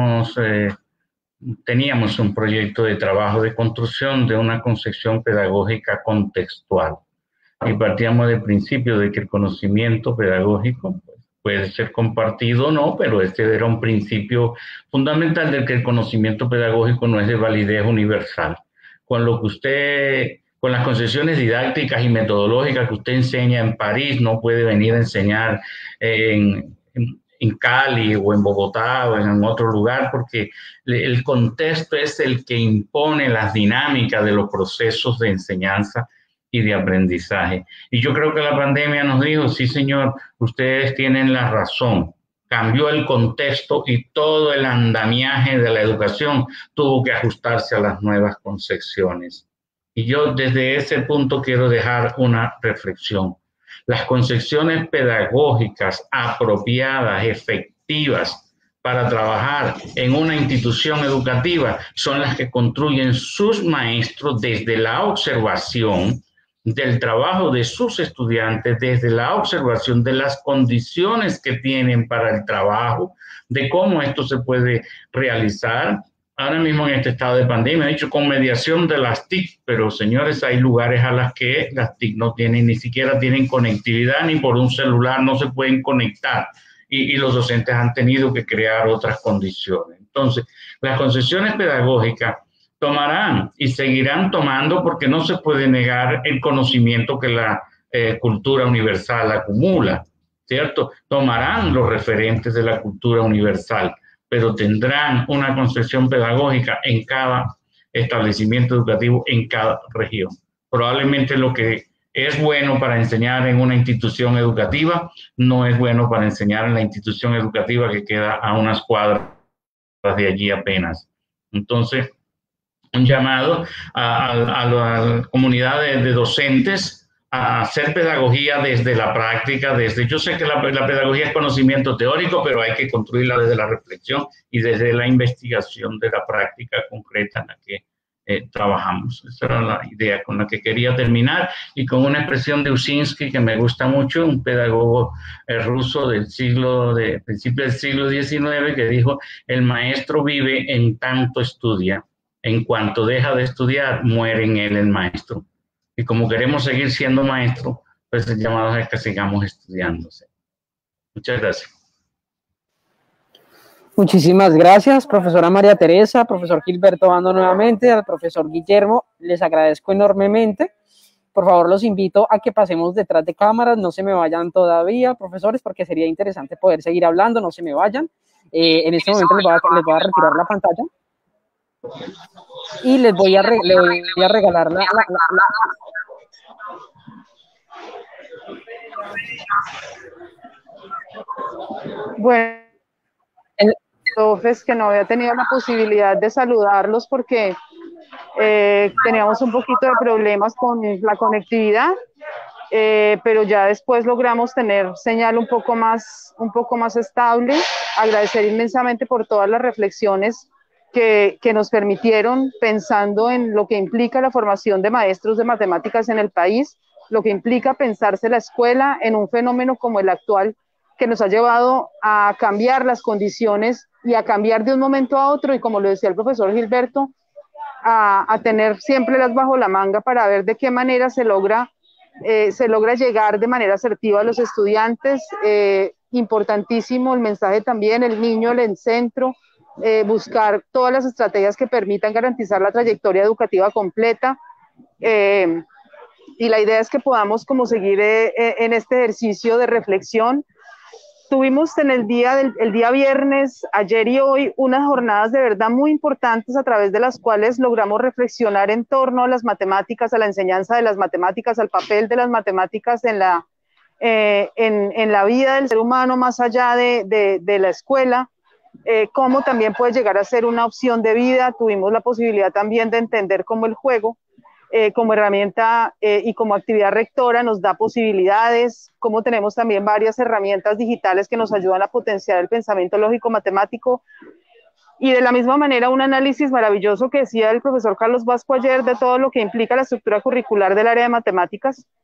teníamos un proyecto de trabajo de construcción de una concepción pedagógica contextual. Y partíamos del principio de que el conocimiento pedagógico puede ser compartido o no, pero este era un principio fundamental de que el conocimiento pedagógico no es de validez universal. Con las concepciones didácticas y metodológicas que usted enseña en París, no puede venir a enseñar en Cali o en Bogotá o en otro lugar, porque el contexto es el que impone las dinámicas de los procesos de enseñanza y de aprendizaje. Y yo creo que la pandemia nos dijo, sí señor, ustedes tienen la razón, cambió el contexto y todo el andamiaje de la educación tuvo que ajustarse a las nuevas concepciones. Y yo desde ese punto quiero dejar una reflexión. Las concepciones pedagógicas apropiadas, efectivas, para trabajar en una institución educativa son las que construyen sus maestros desde la observación del trabajo de sus estudiantes, desde la observación de las condiciones que tienen para el trabajo, de cómo esto se puede realizar. Ahora mismo en este estado de pandemia, he dicho con mediación de las TIC, pero señores, hay lugares a las que las TIC no tienen, ni siquiera tienen conectividad, ni por un celular no se pueden conectar, y los docentes han tenido que crear otras condiciones. Entonces, las concepciones pedagógicas tomarán y seguirán tomando, porque no se puede negar el conocimiento que la cultura universal acumula, ¿cierto? Tomarán los referentes de la cultura universal, pero tendrán una concepción pedagógica en cada establecimiento educativo, en cada región. Probablemente lo que es bueno para enseñar en una institución educativa no es bueno para enseñar en la institución educativa que queda a unas cuadras de allí apenas. Entonces, un llamado a la comunidad de docentes a hacer pedagogía desde la práctica, yo sé que la pedagogía es conocimiento teórico, pero hay que construirla desde la reflexión y desde la investigación de la práctica concreta en la que trabajamos. Esa era la idea con la que quería terminar, y con una expresión de Ushensky que me gusta mucho, un pedagogo ruso del principio del siglo XIX, que dijo: el maestro vive en tanto estudia, en cuanto deja de estudiar, muere en él el maestro. Y como queremos seguir siendo maestros, pues el llamado es que sigamos estudiándose. Muchas gracias. Muchísimas gracias, profesora María Teresa, profesor Gilberto Bando nuevamente, al profesor Guillermo, les agradezco enormemente. Por favor, los invito a que pasemos detrás de cámaras, no se me vayan todavía, profesores, porque sería interesante poder seguir hablando, no se me vayan. En este momento les voy a retirar la pantalla y les voy a regalar Bueno, profes, que no había tenido la posibilidad de saludarlos porque teníamos un poquito de problemas con la conectividad, pero ya después logramos tener señal un poco más estable. Agradecer inmensamente por todas las reflexiones que nos permitieron, pensando en lo que implica la formación de maestros de matemáticas en el país, lo que implica pensarse la escuela en un fenómeno como el actual, que nos ha llevado a cambiar las condiciones y a cambiar de un momento a otro, y como lo decía el profesor Gilberto, a tener siempre las bajo la manga para ver de qué manera se logra llegar de manera asertiva a los estudiantes. Importantísimo el mensaje también, el niño en el centro, buscar todas las estrategias que permitan garantizar la trayectoria educativa completa, y la idea es que podamos como seguir en este ejercicio de reflexión. Tuvimos en el día viernes, ayer y hoy, unas jornadas de verdad muy importantes, a través de las cuales logramos reflexionar en torno a las matemáticas, a la enseñanza de las matemáticas, al papel de las matemáticas en la vida del ser humano más allá de la escuela, cómo también puede llegar a ser una opción de vida. Tuvimos la posibilidad también de entender cómo el juego, como herramienta y como actividad rectora, nos da posibilidades, como tenemos también varias herramientas digitales que nos ayudan a potenciar el pensamiento lógico-matemático, y de la misma manera un análisis maravilloso que decía el profesor Carlos Vasco ayer de todo lo que implica la estructura curricular del área de matemáticas,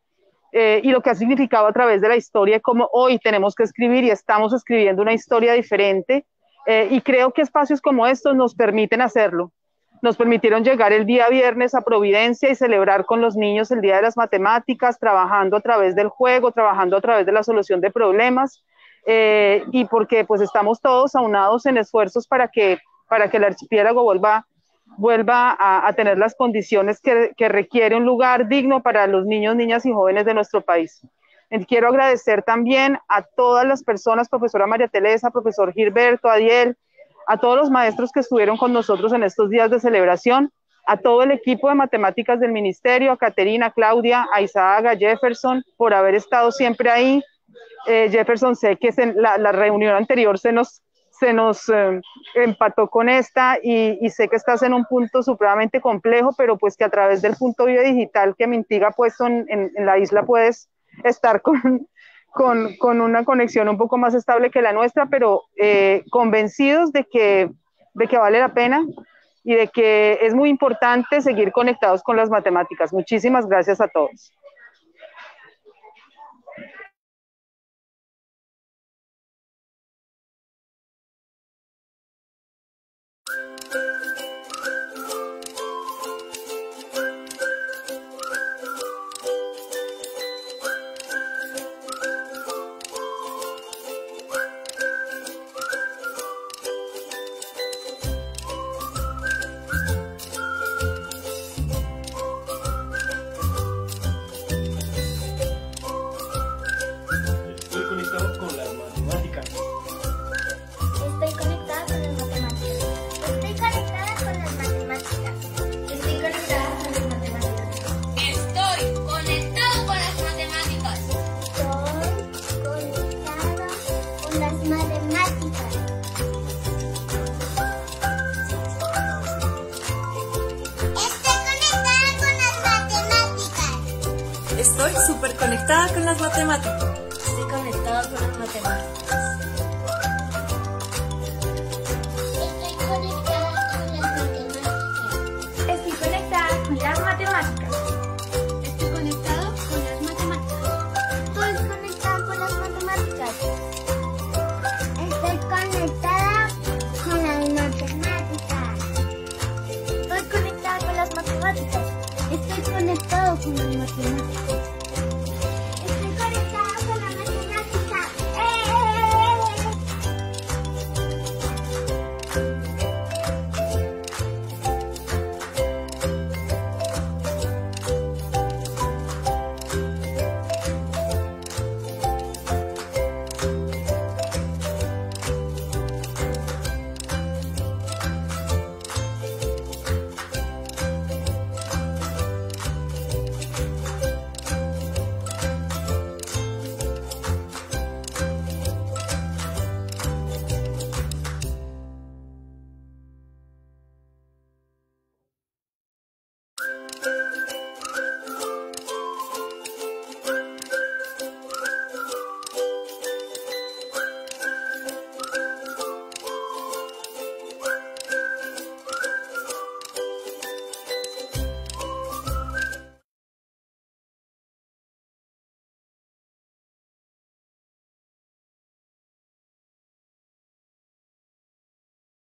y lo que ha significado a través de la historia, como hoy tenemos que escribir y estamos escribiendo una historia diferente, y creo que espacios como estos nos permiten hacerlo. Nos permitieron llegar el día viernes a Providencia y celebrar con los niños el Día de las Matemáticas, trabajando a través del juego, trabajando a través de la solución de problemas, y porque pues estamos todos aunados en esfuerzos para que el archipiélago vuelva a tener las condiciones que requiere un lugar digno para los niños, niñas y jóvenes de nuestro país. Quiero agradecer también a todas las personas, profesora María Teresa, profesor Gilberto, Adiel, a todos los maestros que estuvieron con nosotros en estos días de celebración, a todo el equipo de matemáticas del ministerio, a Caterina, Claudia, a Isaaga, Jefferson, por haber estado siempre ahí. Jefferson, sé que la reunión anterior se nos empató con esta, y sé que estás en un punto supremamente complejo, pero pues que a través del punto Vida Digital que Mintiga ha puesto en la isla puedes estar con una conexión un poco más estable que la nuestra, pero convencidos de que vale la pena y de que es muy importante seguir conectados con las matemáticas. Muchísimas gracias a todos. Estoy súper conectada con las matemáticas. Estoy conectada con las matemáticas. Estoy conectada con las matemáticas. Estoy conectado con las matemáticas. Estoy conectada con las matemáticas. Estoy conectada con las matemáticas. Estoy conectada con las matemáticas. Estoy conectado con las matemáticas.